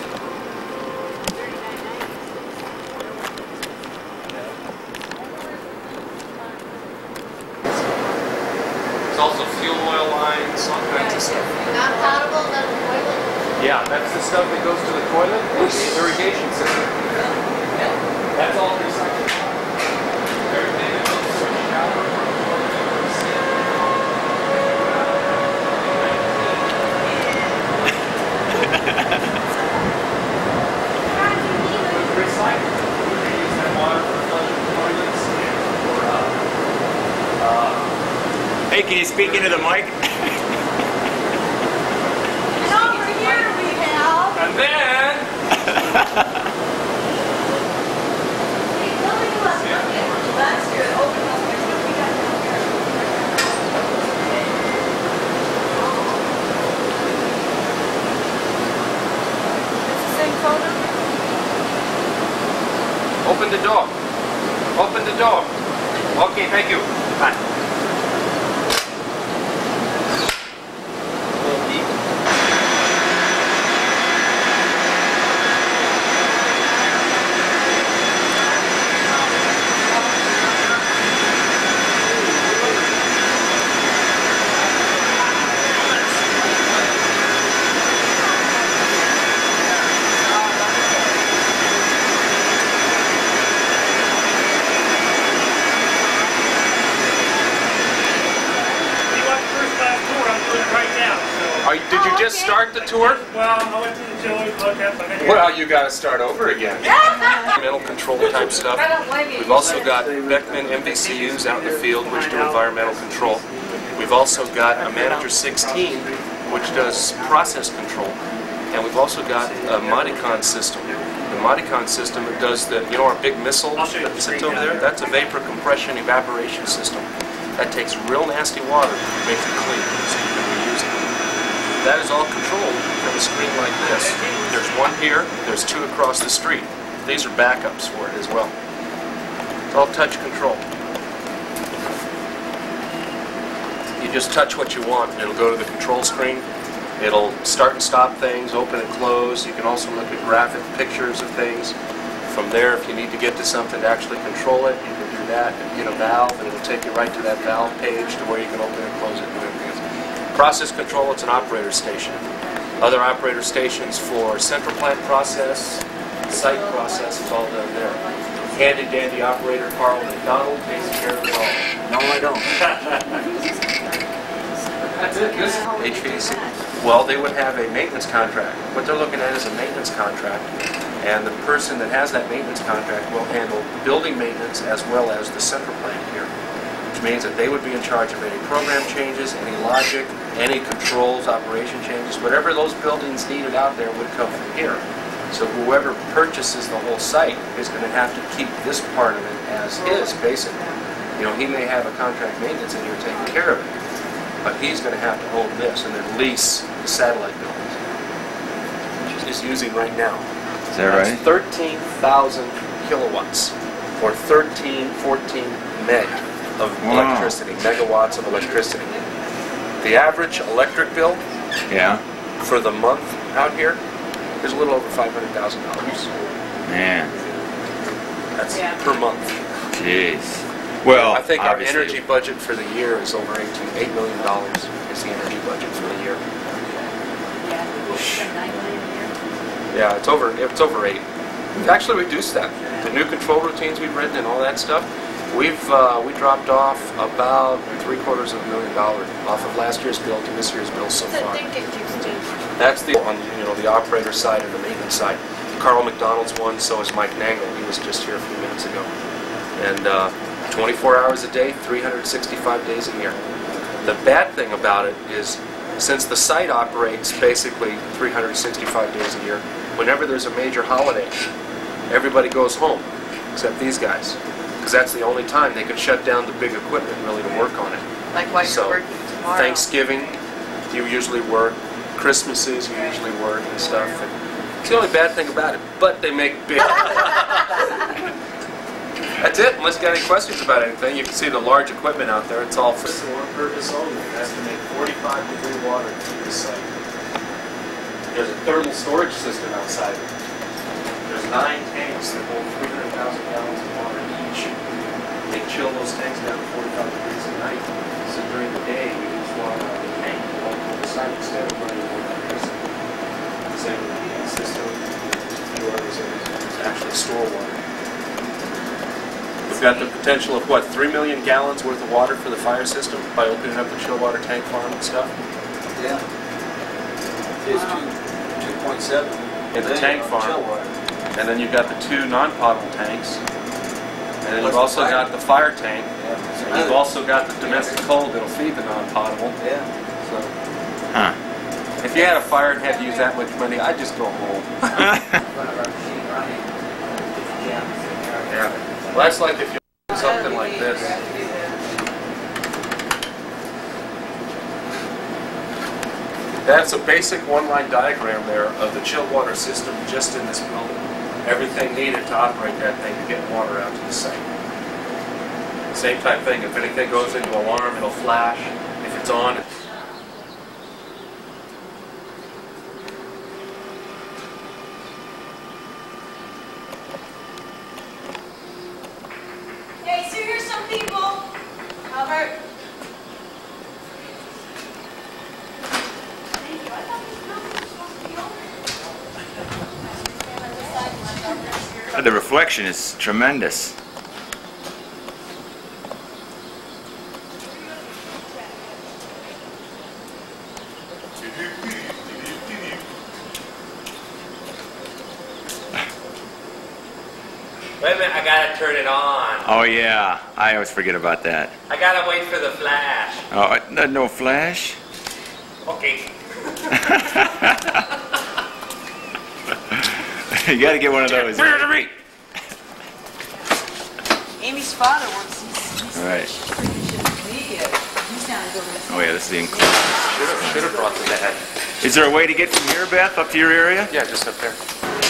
There's also fuel oil lines, all kinds of stuff. Not potable, not a toilet. Yeah, that's the stuff that goes to the toilet and the irrigation system. That's all recycled. Everything that goes to the shower. Hey, can you speak into the mic? And over here we have. And then. Last year it opened up. There's what we got down here. It's the same phone number? Open the door. Open the door. Okay, thank you. Bye. Did you just start the tour? Well, I went to the Chili podcast. Well, you got to start over again. Environmental control type stuff. We've also got Beckman MVCUs out in the field which do environmental control. We've also got a Manager 16 which does process control. And we've also got a Modicon system. The Modicon system does the, you know our big missile that sits over there? That's a vapor compression evaporation system. That takes real nasty water and makes it clean so you can reuse it. That is all controlled from a screen like this. There's one here, there's two across the street. These are backups for it as well. It's all touch control. You just touch what you want and it'll go to the control screen. It'll start and stop things, open and close. You can also look at graphic pictures of things. From there, if you need to get to something to actually control it, you can do that and hit a valve and it'll take you right to that valve page to where you can open and close it and do everything else. Process control, it's an operator station. Other operator stations for central plant process, site process, it's all done there. Handy dandy operator Carl McDonald takes care of it all. No, I don't. That's it. This HVAC. Well, they would have a maintenance contract. What they're looking at is a maintenance contract And the person that has that maintenance contract will handle building maintenance as well as the central plant here, which means that they would be in charge of any program changes, any logic, any controls, operation changes, whatever those buildings needed out there would come from here. So whoever purchases the whole site is going to have to keep this part of it as his, basically. You know, he may have a contract maintenance in here taking care of it, but he's going to have to hold this and then lease the satellite buildings, which he's using right now. Is that right? That's 13,000 kilowatts, or 14 meg of electricity, megawatts of electricity. The average electric bill for the month out here is a little over $500,000. Man. That's per month. Jeez. Well, I think our energy budget for the year is over $8 million is the energy budget for the year. Yeah, it's over 8. We've actually reduced that. The new control routines we've written and all that stuff, we dropped off about $750,000 off of last year's bill to this year's bill so far. That's the on the operator side and the maintenance side. Carl McDonald's one, so is Mike Nangle. He was just here a few minutes ago. And 24 hours a day, 365 days a year. The bad thing about it is, since the site operates basically 365 days a year, whenever there's a major holiday, everybody goes home, except these guys. Because that's the only time they can shut down the big equipment really to work on it. Like why so, you're working tomorrow. Thanksgiving, you usually work. Christmases, you usually work and stuff. And it's the only bad thing about it. But they make big... That's it. Unless you got any questions about anything, you can see the large equipment out there. It's all for one purpose only. It has to make 45-degree water to keep the site. There's a thermal storage system outside. There's 9 tanks that hold 300,000 gallons of water each. They chill those tanks down to 45 degrees at night. So during the day, we use water out of the tank to walk on the site instead of running electricity. Same with the heating system. A few others actually store water. We've got the potential of, what, 3 million gallons worth of water for the fire system by opening up the chill water tank farm and stuff? Yeah. It's 2.7 in the tank farm. And then you've got the 2 non-potable tanks. And then you've also got the fire tank. And you've also got the domestic cold that'll feed the non-potable. Yeah. So, if you had a fire and had to use that much money, I'd just go home. Yeah. Well, that's like if you do something like this. That's a basic one-line diagram there of the chill water system just in this building. Everything needed to operate that thing to get water out to the site. Same type thing. If anything goes into alarm, it'll flash. If it's on, Hey, so here's some people. Albert. Thank you. I thought this building was supposed to be open. The reflection is tremendous. Wait a minute, I gotta turn it on. Oh yeah, I always forget about that. I gotta wait for the flash. Oh, no flash? Okay. You gotta get one of those. Amy's father works in All right. media. He's down in Government. Oh yeah, this is the include. Should have brought the net. Is there a way to get from here, Beth, up to your area? Yeah, just up there.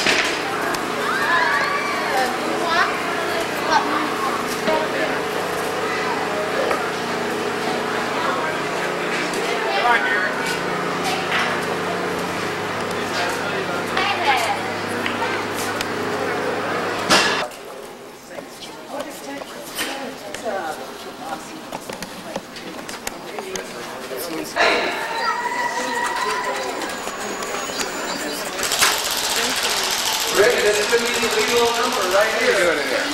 Rick, this is the legal number right here. Doing it here.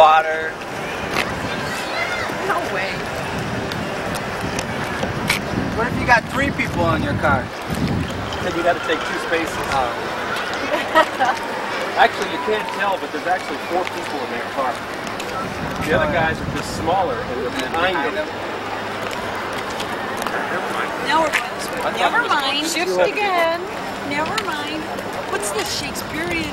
water. No way. What if you got 3 people in your car? Then you got to take 2 spaces. Actually, you can't tell, but there's actually 4 people in that car. The other guys are just smaller and they're behind them. Now we're going this way. Never mind. Shift again. Never mind. What's the Shakespearean,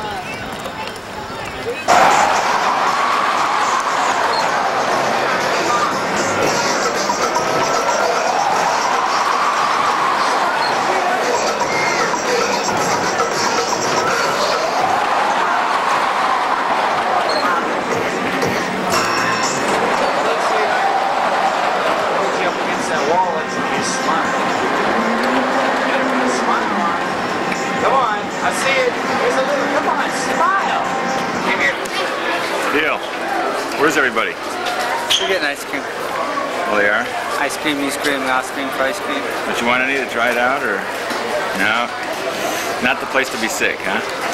Where's everybody? We're getting ice cream. Oh, they are? Ice cream, ice cream, for ice cream. Don't you want any to try it out, or? No? Not the place to be sick, huh?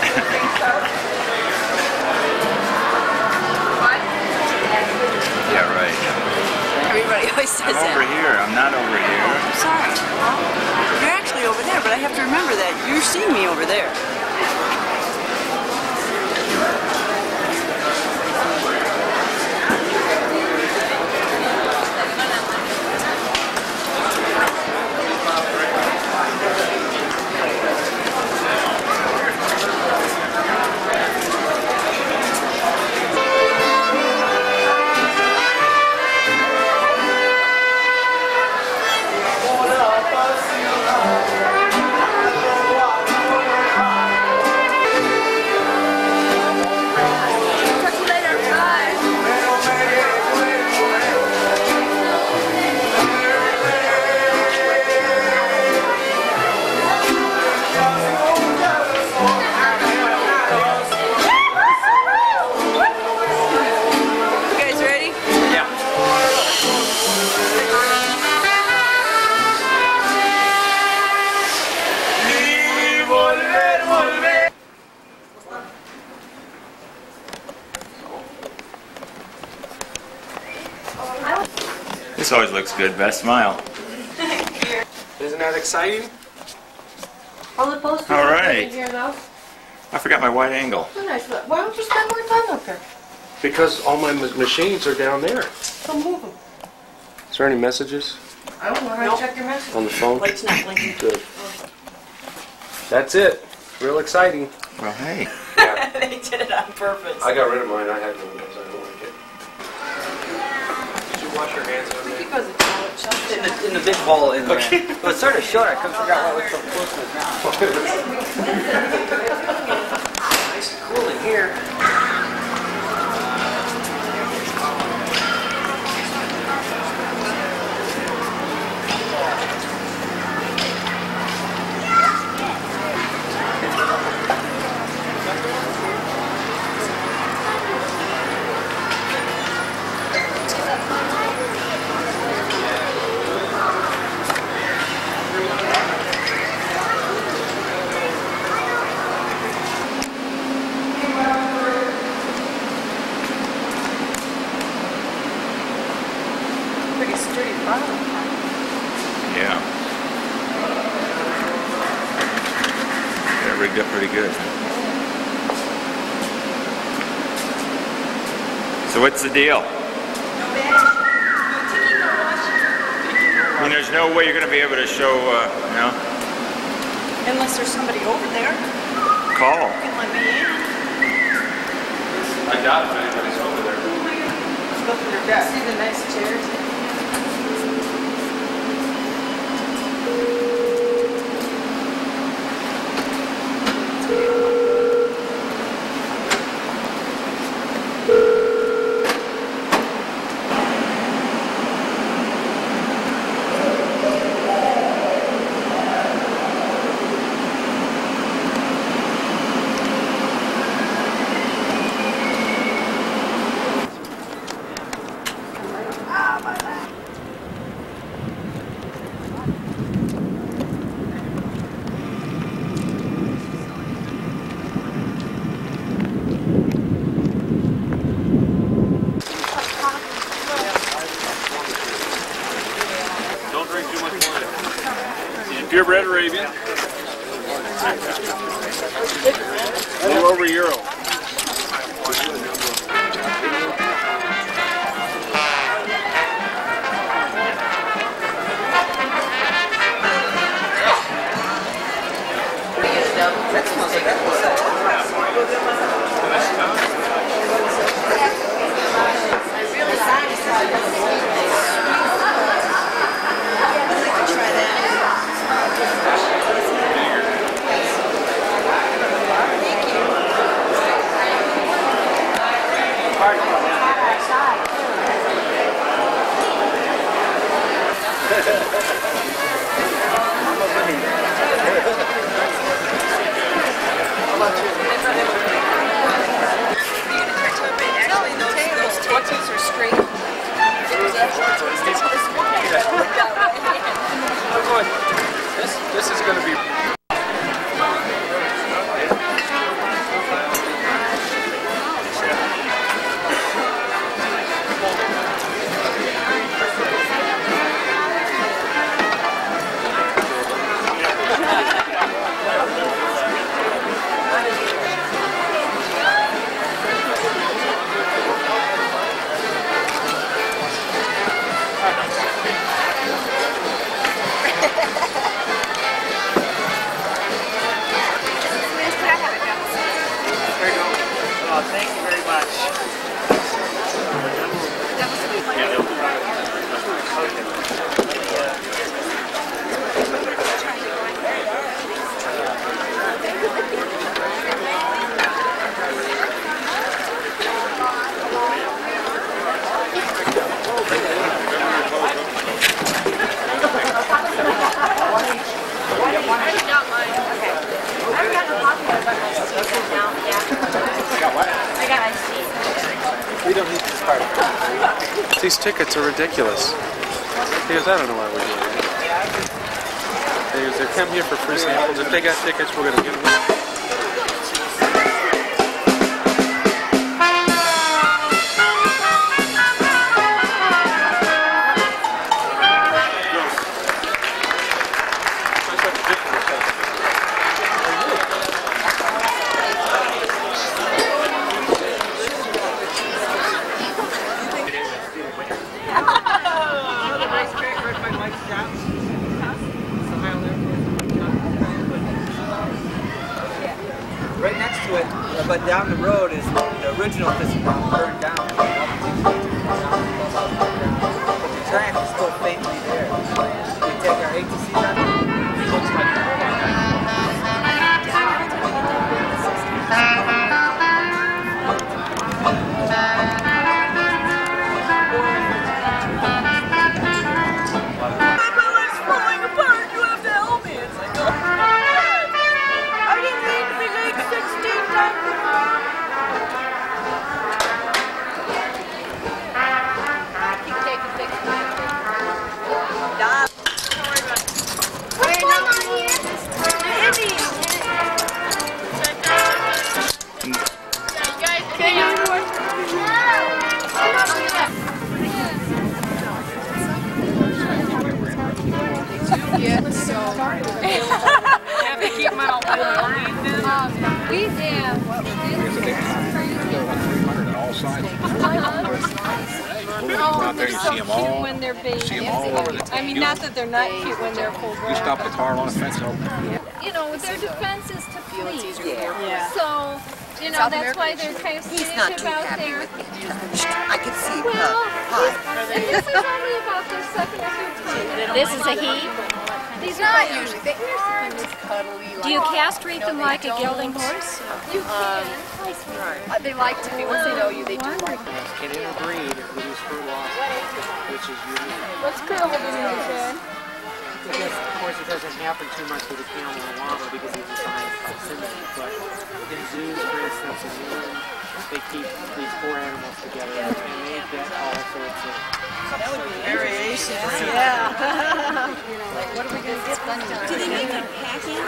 Yeah, right. Everybody always says I'm over here. I'm not over here. I'm sorry. You're actually over there, but I have to remember that. You're seeing me over there. This always looks good. Best smile. Isn't that exciting? All the posters All right. in here though. I forgot my wide angle. Oh, nice. Why don't you spend more time up here? Because all my machines are down there. So move them. Is there any messages I don't know how to check your messages. on the phone? Light's not blinking. Good. That's it. Real exciting. Well, hey. They did it on purpose. I got rid of mine. I had one of those. I don't like it. Did you wash your hands on that? Because it's In the big bowl in there. Okay. It was sort of short. I couldn't figure out what was so close to it now. Nice and cool in here. pretty sturdy bottom. Yeah. Got it rigged up pretty good. So what's the deal? I mean, there's no way you're going to be able to show, you know? Unless there's somebody over there. Call. You can let me in. I doubt if anybody's over there. Let's go through their desk. See the nice chairs? Purebred Arabian. A little over a year old. This is going to be... Thank you very much. We don't need this part. These tickets are ridiculous. He goes, I don't know why we're doing it. He goes, they come here for free samples. If they got tickets, we're going to give them. Right next to it, but down the road is the original physical ground burned down. But the track is still faintly there. We take our ATC down, it looks like when they're babies. I mean, not that they're not cute when they're full grown. You stop the car on a fence. You know, their defense is to flee. Yeah. So, you know, that's why they're kind of skittish about their... I can see And this is only about their second or third time. This is a he? These are not usually. Do you castrate them like a gelding horse? You can. They like to be. Once they know you, they do like it. Can interbreed and reduce fur loss, which is unique. What's curl over there? Because, of course, it doesn't happen too much with a camel or llama because he's in science proximity. But in zoos, for instance, in England, they keep these four animals together and they get all sorts of variations. Yeah. What are we going to get done? Do they make them packing?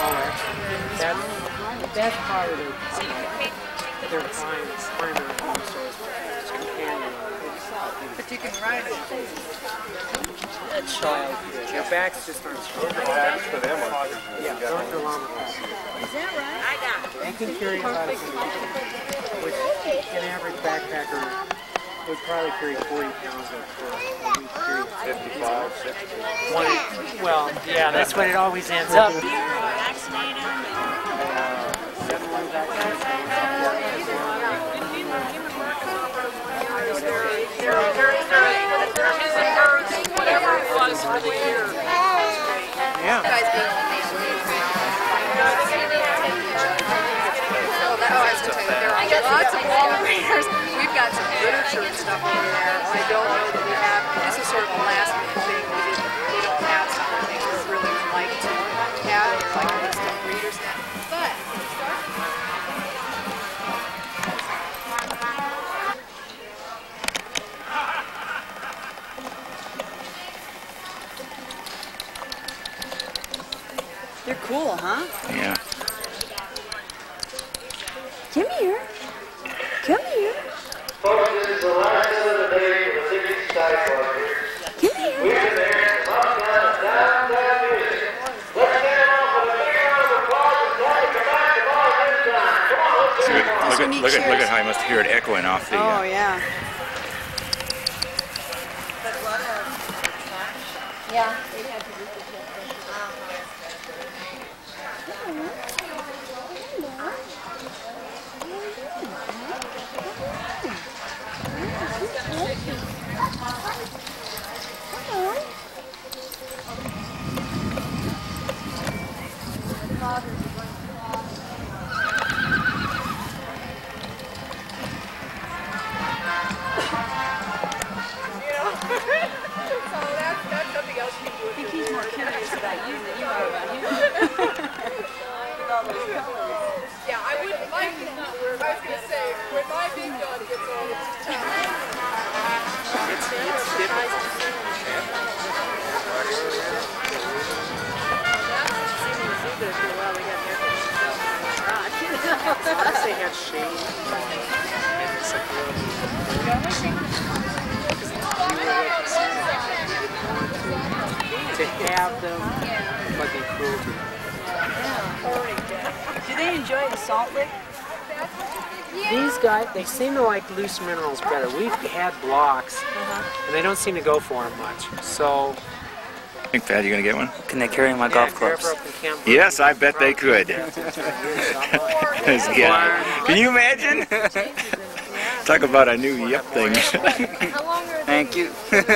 That's part of their primary resource, companion. you can ride it. That child. Your backs just aren't strong. Backs for them are. Yeah, those are long. Is that right? I got it. You can carry about a which an average backpacker would probably carry 40 pounds of for a week period. 55, 60. Well, yeah, that's what it always ends up. Yeah. Lots of volunteers. We've got some literature and stuff over there. I don't know that we have. This is sort of the last minute thing. We don't have something they really would like to have, like a list of readers. But they're cool, huh? Yeah. Come here. Come here. Folks, this is the last of the day for the City Skywalker. Come here. We've been there and up, down, and down, down music. Let's get it off with a big round of applause and try to come back to all this time. Come on, let's get it on. Look at how you must hear it echoing off the... Oh, yeah. Yeah. They had shade. To have them, but they cruelty. Do they enjoy the salt lick? These guys, they seem to like loose minerals better. We've had blocks, and they don't seem to go for them much. So, Think, Thad, you gonna get one? Can they carry my golf clubs? Yes, I bet they could. This guy. Can you imagine? Talk about a new yep thing. Thank you.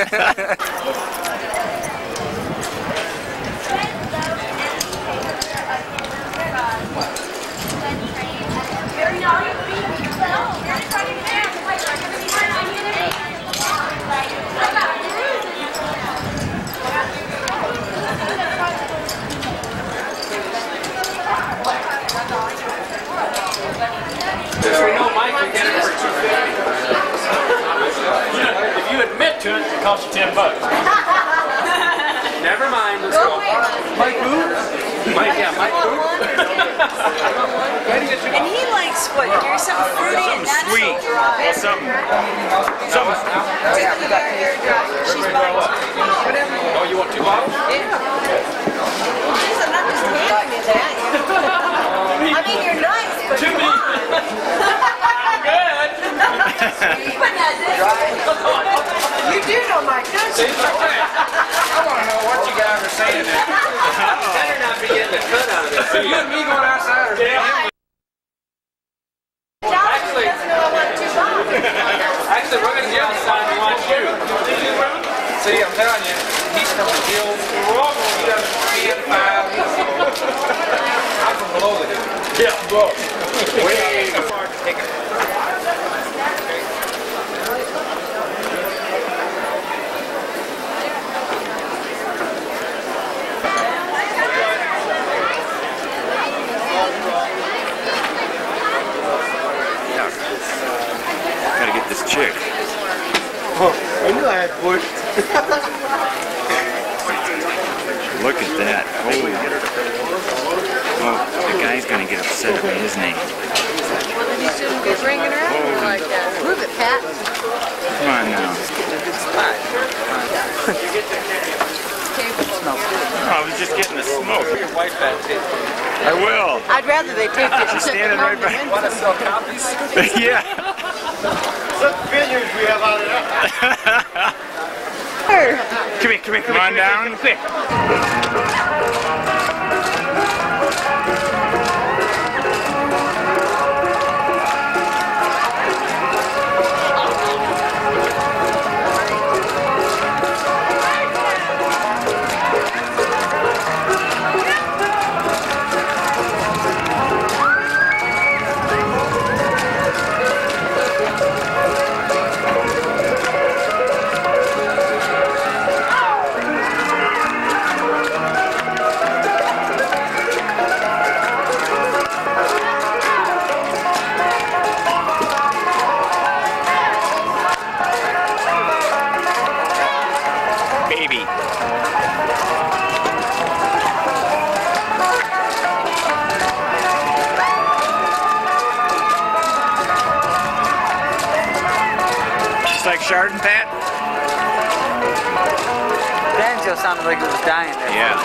If you admit to it, it costs you $10. Never mind, let's go. Mike who? Mike, yeah, Mike who? And he likes what? There's something fruity and not Sweet. so dry. Something. She's buying whatever. Oh, you want 2 bottles? Yeah. I'm not just handing you that. I mean, you're nice, but come on. Good. You do know my cousin. I want to know what you guys are saying there. Better not be getting a cut out of this. So you and me going outside or damn? Actually, we're going to get outside and watch you. See, I'm telling you, he's from the hills. He does 3 and 5. I'm from below the hill. Yeah, bro. Way far to take it. Gotta get this chick. Oh, I knew I had wood. Look at that. Holy. Oh, the guy's gonna get upset at me, isn't he? Well, then you shouldn't be bringing her out like that. Prove it, Pat. Come on now. wife that tape. I will. I'd rather they take this She's and standing right back. Want to sell copies? Yeah. What vineyards we have out of that? Come here. Come on down. Quick. Like Chardon, Pat? Banjo sounded like it was dying there. Yeah.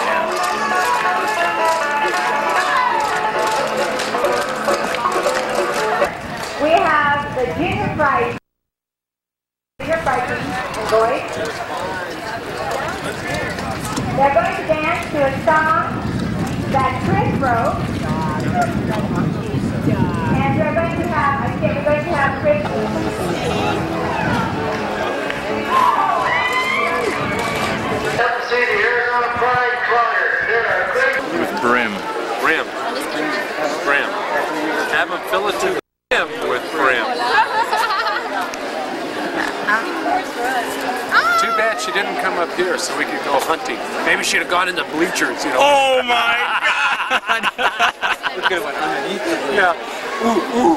We have the junior prize. Junior prizes boys. They're going to dance to a song that Chris wrote. And we're going to have Chris. See the Arizona Pride Flyer. With brim. Brim. Have them fill it to the brim with brim. Too bad she didn't come up here so we could go hunting. Maybe she'd have gone in the bleachers, you know. Oh my God! We could have went underneath the blue. Yeah. Ooh.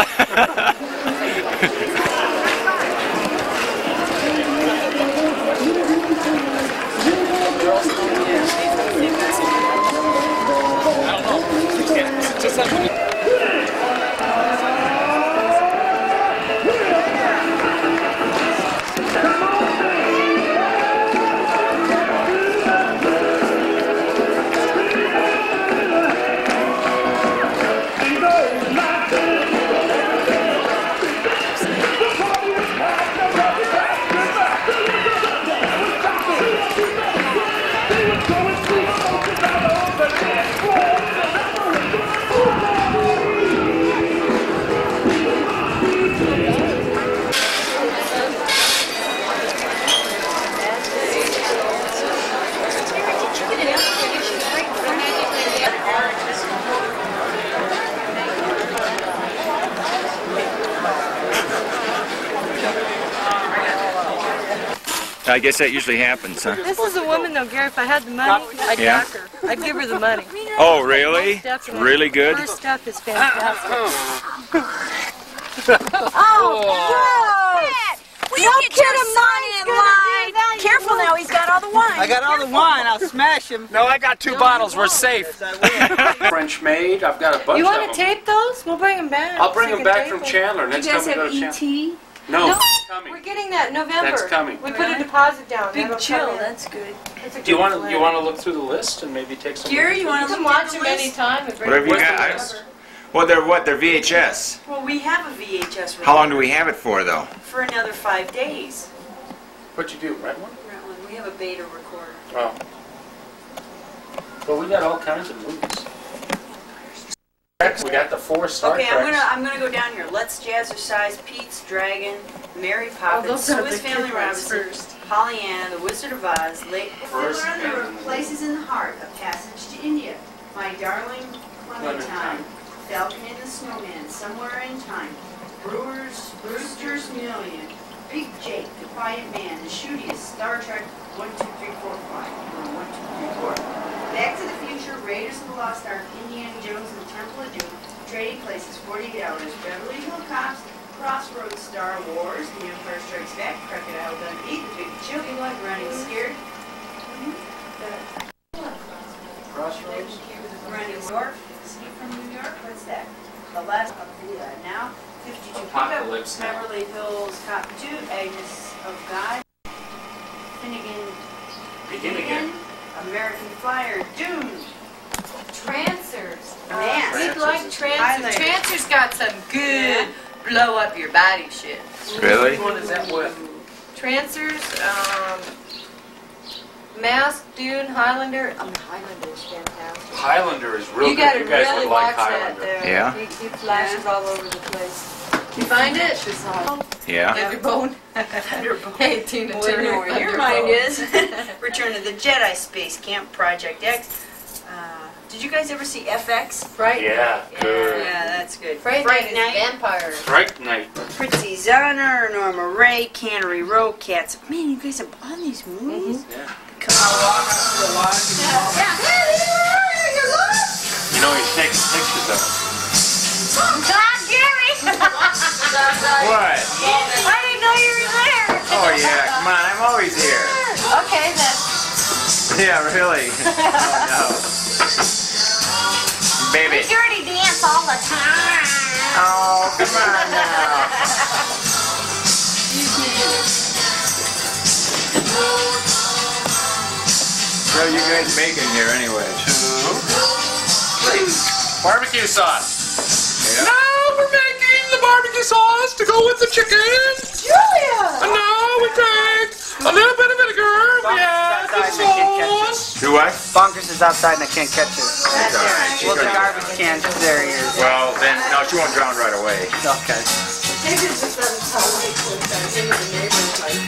I guess that usually happens, huh? This is a woman though, Gary. If I had the money, I'd Yeah. back her. I'd give her the money. Oh, really? Definitely. Really good? Her stuff is fantastic. We don't get your son in line. Careful now, he's got all the wine. I got all the wine. I'll smash him. No, I got 2 bottles. We're safe. French made. I've got a bunch You of want them. to tape those? We'll bring them back. I'll bring so them you back can from tape Chandler Do next you time guys we go have to Chandler. E.T.? No, No, it's coming. we're getting that in November. That's coming. We put a deposit down. Big That'll chill, come in. that's good. It's a Do you good want plan. to look through the list and maybe take some? Gary, you want You to can look watch at the them list? anytime. And bring Whatever you them got. whenever. Well, they're what? They're VHS. Well, we have a VHS How long do we have it for, though? for another 5 days. What'd you do, rent one? We have a beta recorder. Oh. Well, we got all kinds of movies. We got the 4 Star Okay, Treks. I'm gonna go down here. Let's Jazzercise, Pete's Dragon, Mary Poppins, those are Swiss the Family kid ones Robinson, first. Pollyanna, The Wizard of Oz, Lake First Fiddler on and- the Places in the Heart, A Passage to India, My Darling Clementine, Falcon and the Snowman, Somewhere in Time, Brewster's Million, Big Jake, The Quiet Man, The Shootiest, Star Trek 1, 2, 3, 4, 5, or 1, 2, 3, 4. Back to the Future, Raiders of the Lost Ark, Indiana Jones and the Temple of Doom, Trading Places, 40 Hours, Beverly Hills Cops, Crossroads, Star Wars, The Empire Strikes Back, Crocodile Dundee, The Big Chill, Running Scared, Crossroads. Running New York, Escape from New York, what's that? The Last of the Now, 52 Apocalypse Now. Beverly Hills Cop 2, Agnes of God, Finnegan, Begin again. American Flyer, Dune, Trancers. Man. We'd like Trancers. Trancers got some good blow up your body shit. Really? Which one is that with? Trancers, Masked Dude, Highlander. Highlander is fantastic. Highlander is real You good. gotta You guys really would like watch Highlander. that. Yeah? He flashes all over the place. You find it? Yeah. Thunderbone. Hey, Tina Well, Turner. where your mind is. Return of the Jedi Space Camp Project X. Did you guys ever see FX? Fright Yeah, Night. good. Yeah, that's good. Fright Night is vampires. Fright Night. Fritzy Zahner, Norma Ray, Cannery Row, Cats. Man, you guys have on these movies? Yeah. You know he's taking pictures of them. God, Gary! What? I didn't know you were there. Oh yeah, come on, I'm always here. Okay, then. Yeah, really. Oh no. Baby. Dirty dance all the time. Oh, come on now. What are you guys making here anyway? Barbecue sauce. Yeah. Now we're making the barbecue sauce to go with the chicken. Julia! And now we take a little bit of vinegar. We add the sauce. Do what? Bonkers is outside and I can't catch it. That's all right. She's Well, the gonna- garbage can, there he is. Well, then, no, she won't drown right away. Okay. Maybe it just doesn't tell me because him and the neighbors like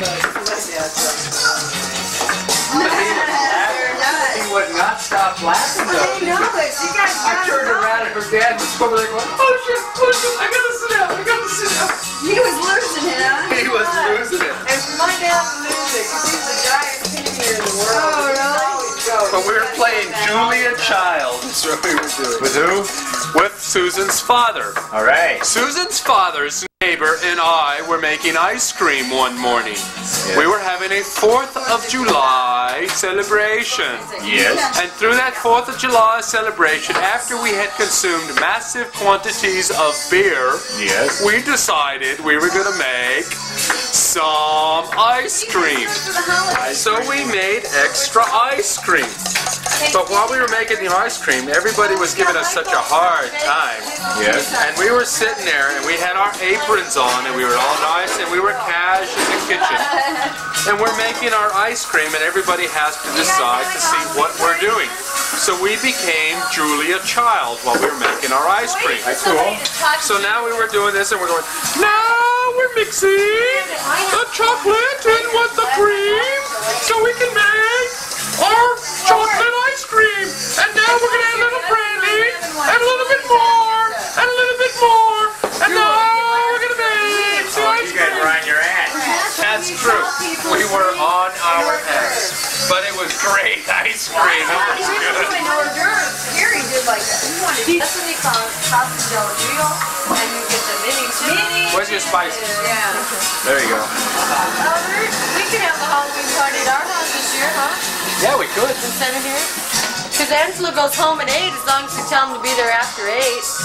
He would not stop laughing though. I know it. You guys I got turned him around and her dad was over there going, oh shit, I gotta sit down, I gotta sit down. He was losing it, huh? He was losing it. And for my dad to lose it, because he's the giant painter in the world. Oh, really? But we were playing Julia Child. That's what we were doing. With who? With Susan's father. All right. Susan's father's neighbor and I were making ice cream one morning. Yes. We were having a 4th of July celebration. Yes. And through that 4th of July celebration, after we had consumed massive quantities of beer, Yes. we decided we were going to make some ice cream. So we made extra ice cream. But while we were making the ice cream, everybody was giving us such a hard time. Yes. And we were sitting there, and we had our aprons on, and we were all nice, and we were cash in the kitchen. And we're making our ice cream, and everybody has to decide to see what we're doing. So we became Julia Child while we were making our ice cream. That's cool. So now we were doing this, and we're going, now we're mixing the chocolate in with the cream, so we can make our chocolate ice cream. And now we're going to add a little brandy, and a little bit more, and a little bit more, and now we're going to make the Oh, ice you guys cream. were on your ass. That's true. We were on our ass. But it was great ice cream. It was good. Gary did like that. He wanted to That's what they call it, pasta del rio, and you get the mini. Where's your spices? Yeah. There you go. Albert, we can have a Halloween party at our house this year, huh? Yeah, we could. Instead of here? Because Angela goes home at 8 as long as we tell him to be there after 8.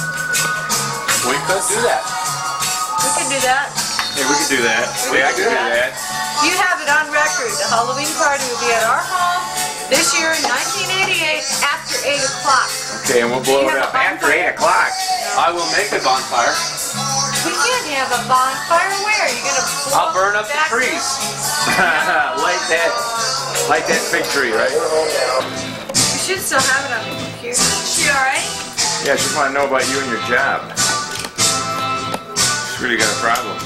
We could do that. We can do that. Hey, we could do that. Yeah, I could do that. You have it on record. The Halloween party will be at our home this year in 1988 after 8 o'clock. Okay, and we'll blow it up after 8 o'clock. I will make a bonfire. We can't have a bonfire. Where? You're going to blow I'll burn up the back trees. like that fig tree, right? You should still have it on the computer. She alright? Yeah, just want to know about you and your job. She's really got a problem.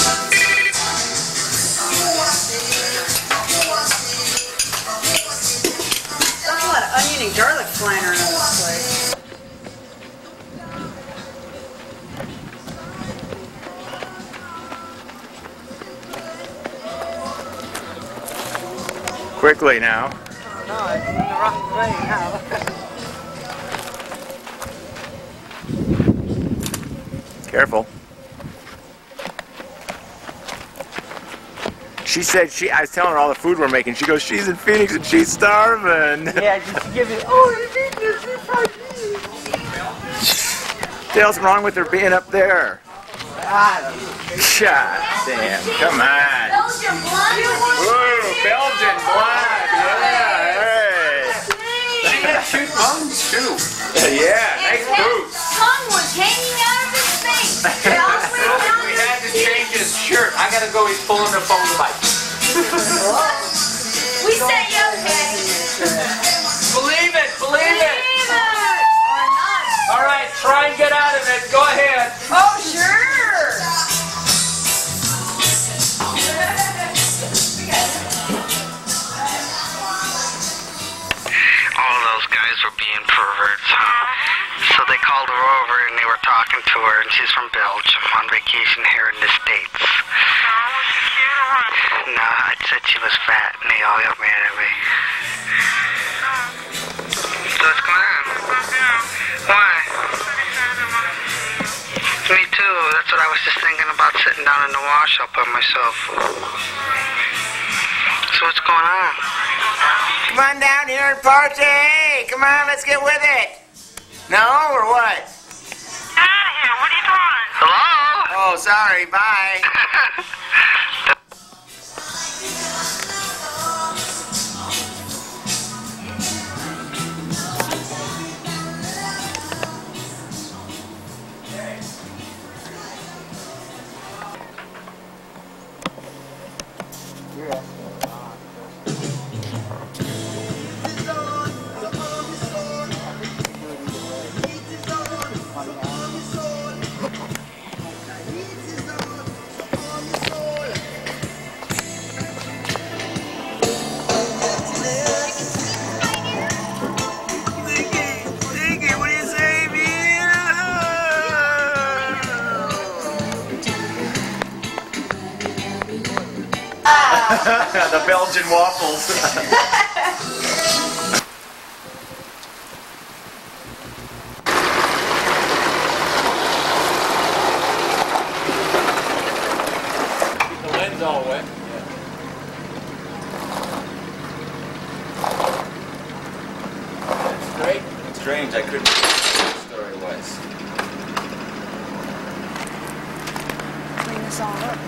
There's a lot of onion and garlic flying around this place. Quickly now. No, it's in the wrong way now. Careful. She said I was telling her all the food we're making. She goes, she's in Phoenix and she's starving. Yeah, just give it. Oh, you need this. It's hard. What the hell's wrong with her being up there? Ah, God damn, come on. Belgian blood. Woo, Belgian blood. Yeah, hey. She had 2 tongues too. Yeah, And nice his boots. tongue was hanging out of his face. They all went down We had to change his shirt. I gotta go. He's pulling the phone device. We set you up, Patty. Believe it. Believe it. Believe it or not. All right, try and get out of it. Go ahead. Oh, sure. All those guys were being perverts, huh? So they called her over and they were talking to her, and she's from Belgium on vacation here in the States. No, I said she was fat and they all got mad at me. So what's going on? Why? Me too. That's what I was just thinking about, sitting down in the wash up by myself. So what's going on? Come on down here and party! Come on, let's get with it! No, or what? Get out of here. What are you doing? Hello? Oh, sorry, bye. The Belgian waffles. The lens all wet. That's great. Strange, I couldn't see what the story was. Clean this all up.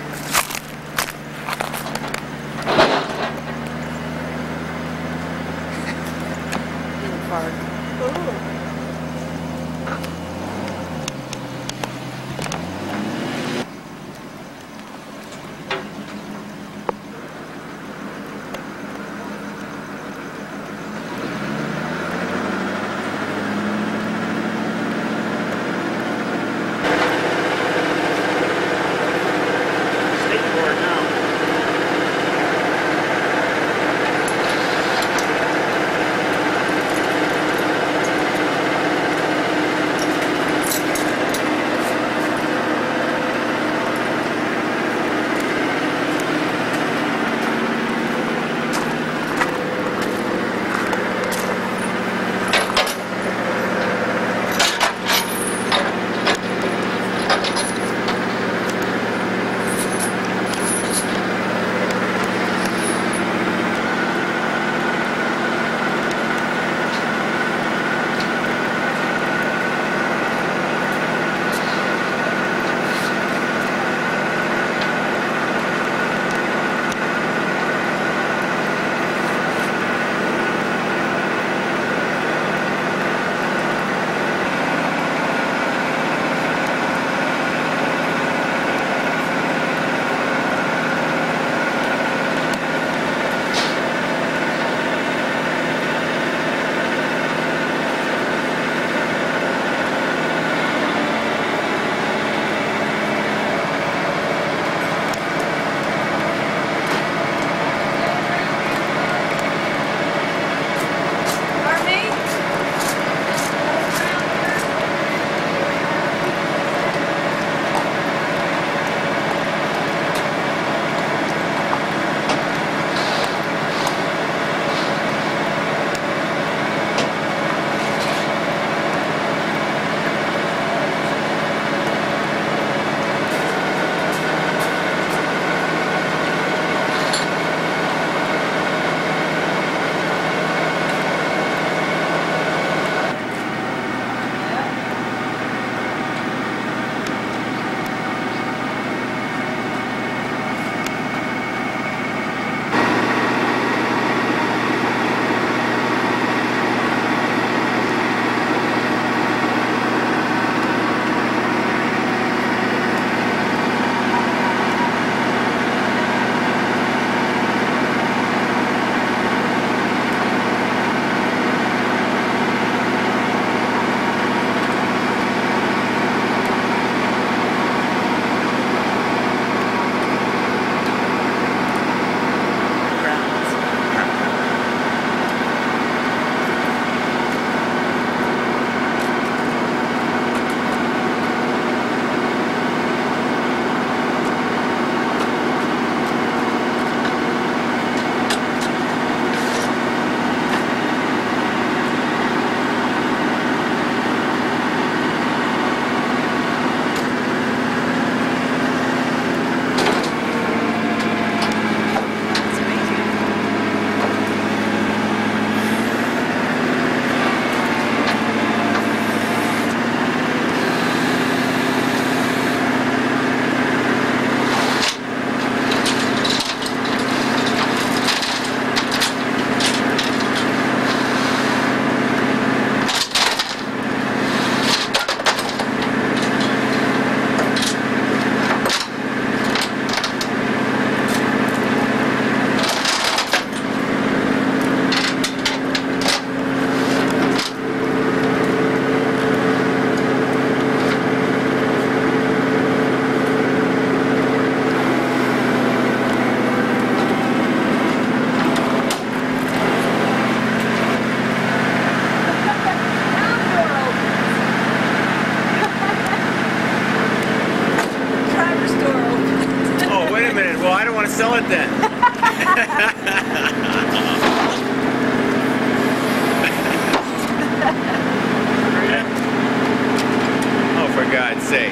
Oh, for God's sake.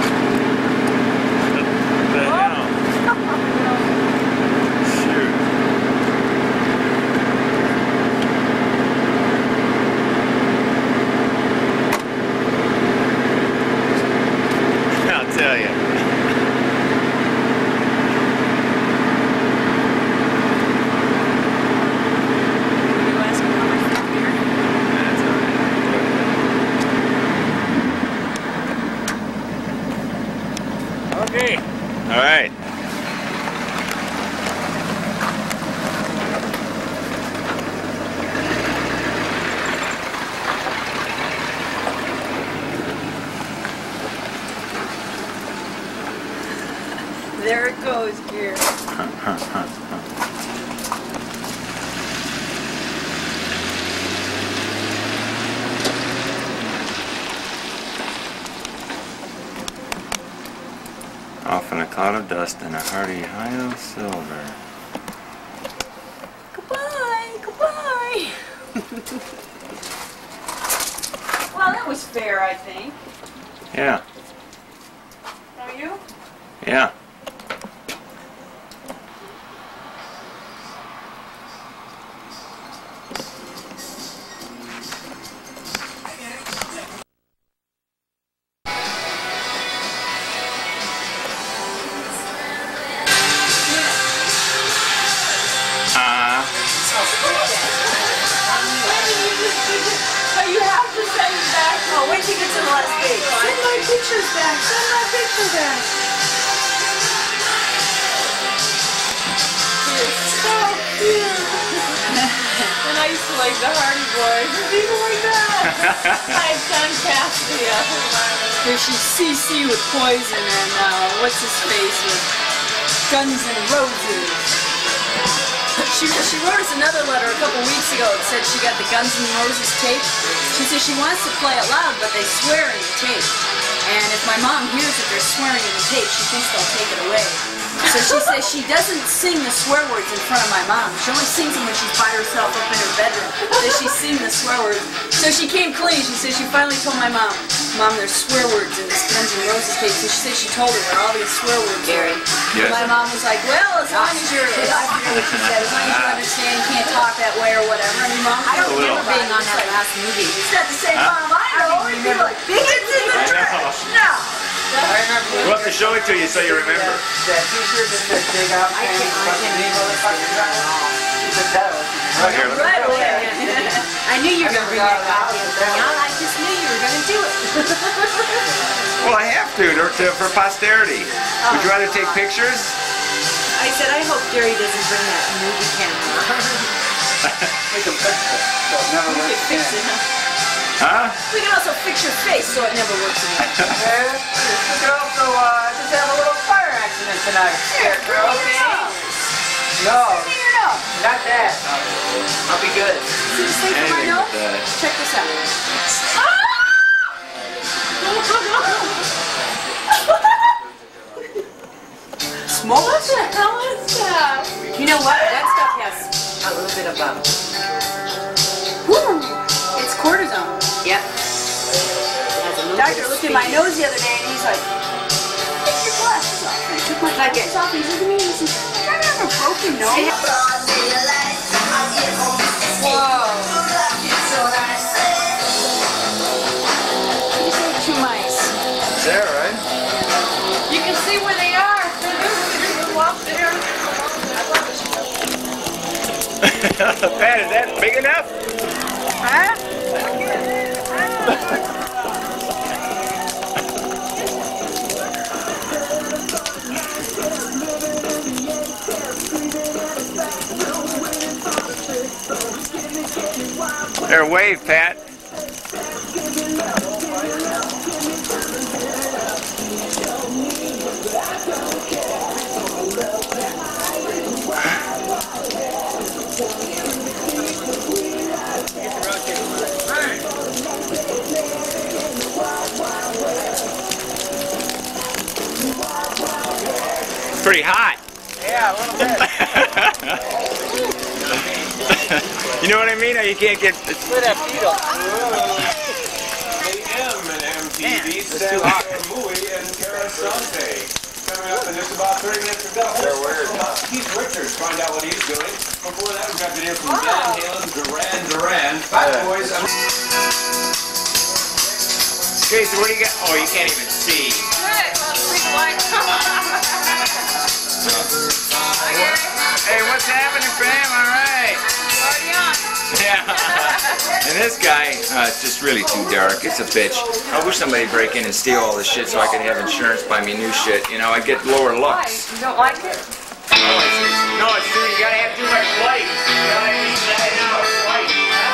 The hell? Shoot. I'll tell you. Okay. All right. There it goes, dear. Off in a cloud of dust and a hearty high of silver. Goodbye, goodbye. Well, that was fair, I think. Yeah. Don't you? Yeah. Oh, you have to send it back. Oh, wait till you get to the last page. Send my pictures back. Send my picture back. You're so cute. And I used to like the Hardy Boys and people like that. I had John Cassidy up. Here she's CC with Poison and what's his face with Guns N' Roses. She wrote us another letter a couple weeks ago that said she got the Guns N' Roses tape. She says she wants to play it loud, but they swear in the tape. And if my mom hears that they're swearing in the tape, she thinks they'll take it away. So she says she doesn't sing the swear words in front of my mom. She only sings them when she's by herself up in her bedroom. Does she sing the swear words? So she came clean. She says she finally told my mom, Mom, there's swear words in this Guns N' Roses tape. So she said she told her where all these swear words are. Yes. My mom was like, well, as long as you're, I forget what she said, as long as you understand, you can't talk that way or whatever. And your mom, I don't remember being on that last movie. She said the same, Mom, I know. You'd be like, bigots in the trash. No. We'll have to show it to you so you remember. That t-shirt that says dig out things, Right away. I knew you were going to bring that goddamn thing out. I just knew you were going to do it. Well, I have to for posterity. Would you rather take pictures? I said, I hope Gary doesn't bring that movie camera. We can fix it, so it never works Fix again. it, huh? Huh? We can also fix your face so it never works again. We could also just have a little fire accident tonight. Scarecrow. No, not that. I'll be good. See the thing for my nose? Check this out. Smoke? What the hell is that? You know what? That stuff has a little bit of woo! It's cortisone. Yep. Doctor looked at my nose the other day and he's like, take your glasses off. And I took my glasses off and he looked at me and he said, I have a broken nose. Whoa. These are two mice. Is that right? You can see where they are. They're up there. Pat, is that big enough? Huh? There, wave, Pat. Pretty hot. Yeah, a little bit. You know what I mean? Or you can't get... Split up, Tito. AM and MTV stand up for Mui and Carasante. Coming up in just about 30 minutes from now. Keith Richards, find out what he's doing. Before that, we've got to hear from Van Halen, Duran, Fat Boys. Okay, so what do you got? Oh, you can't even see. Hey, what's happening, fam? All right. Already on. Yeah. And this guy, it's just really too dark. It's a bitch. I wish somebody'd break in and steal all this shit so I could have insurance buy me new shit. You know, I'd get lower looks. You don't like it? No, it's too, you gotta have too much light. You gotta have enough light.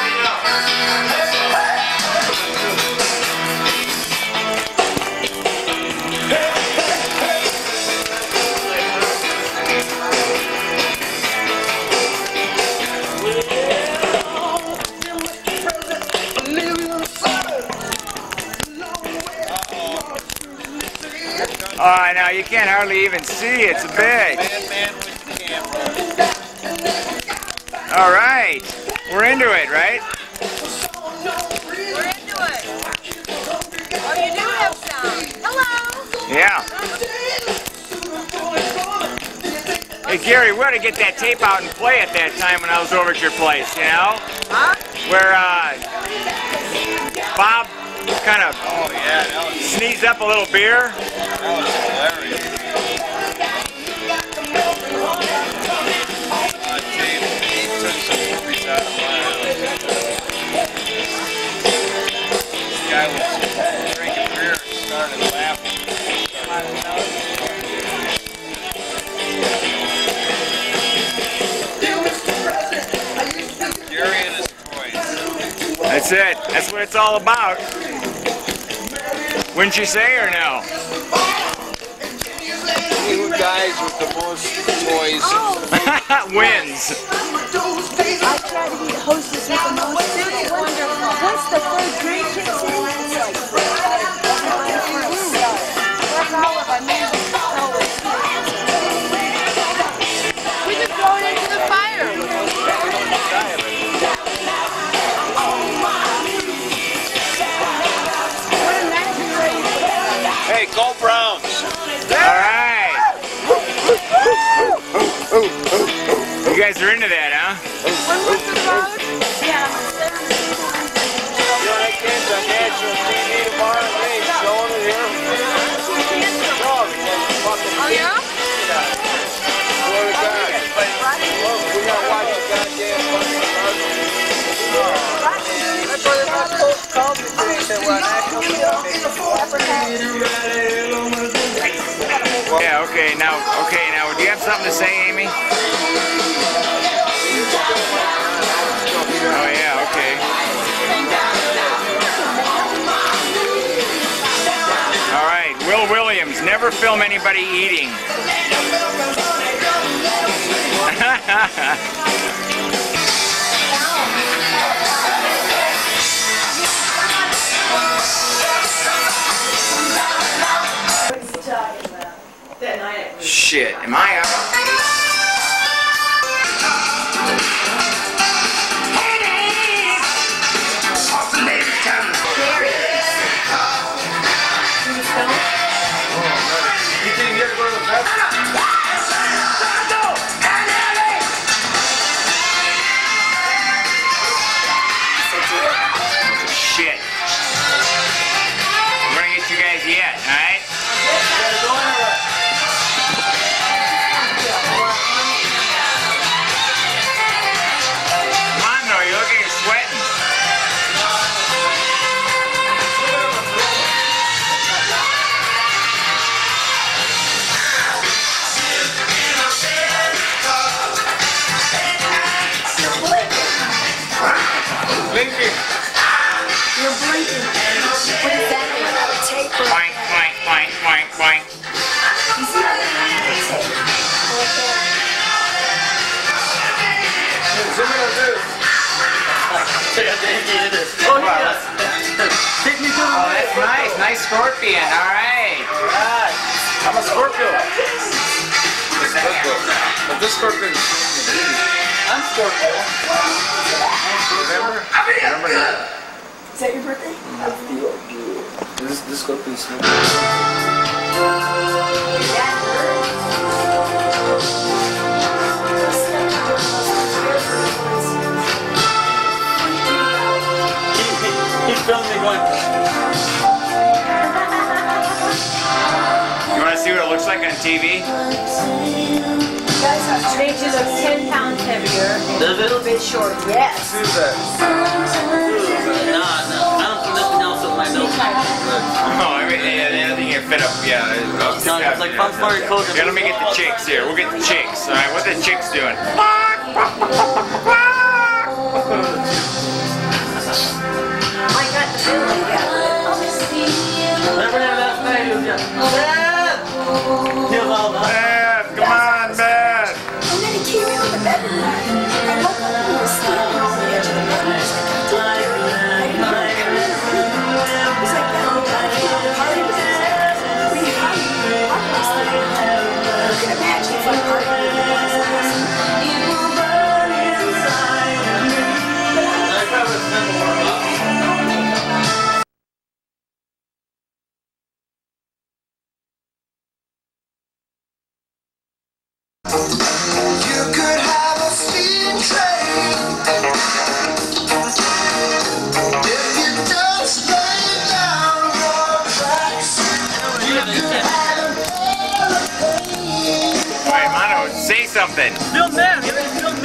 Oh, now you can't hardly even see. It's a bitch. All right, we're into it, right? We're into it. Oh, you do have sound. Hello. Yeah. Hey Gary, we ought to get that tape out and play it that time when I was over at your place, you know? Huh? Where Bob kind of sneezed up a little beer. That was hilarious. He took some movies out of my This guy was drinking beer and started laughing. Gary and his toys. That's it. That's what it's all about. Wouldn't you say, or no? Who dies with the most toys wins. I try to be hostess with the most. Wonderful. Once the third grade kicks in, it's like that's all of our music. We could throw it into the fire. Hey, go Browns! All right. You guys are into that, huh? Yeah. I came to National TV tomorrow and they showing it here. Oh, yeah? Swear to God. Look, we gotta watch the goddamn fucking That's why they're not supposed to call me today. They said, well, National TV. Yeah, okay, now, do you have something to say, Amy? Oh, yeah, okay. All right, Will Williams, never film anybody eating. Shit, am I up? You think you're going to the best? Shit. I'm gonna get you guys yet, alright? Come on though, you're looking at sweating. Blinking. You're blinking. What is that mean? Tape or... Boink, boink, boink, boink, boink. You see that? Zoom in on this. Oh, yes. Take me to the Oh, that's nice. Nice scorpion. All right. I'm a Scorpio. But this Scorpion. I'm Scorpio. Remember that? Is that your birthday? This Scorpion smoke. He's filming me going. You want to see what it looks like on TV? Makes you look 10 pounds heavier and a little bit short. Yes. Who's that? No, I don't put nothing else on my nose. Oh, anything you fit up, yeah. It's like Fun Furry Culture. Yeah, let me get the chicks here. We'll get the chicks. All right, what the chicks doing? I got the feeling that. Remember that last night? He was just, Beth, come on, Beth. And then he came in with the bed. I woke up and he was standing on the edge of the bed. He's like, party with us. We you can imagine if I partied with us. You could have a speeding train if you just lay down your tracks. You could have an airplane. All right, Mono, say something. Film that.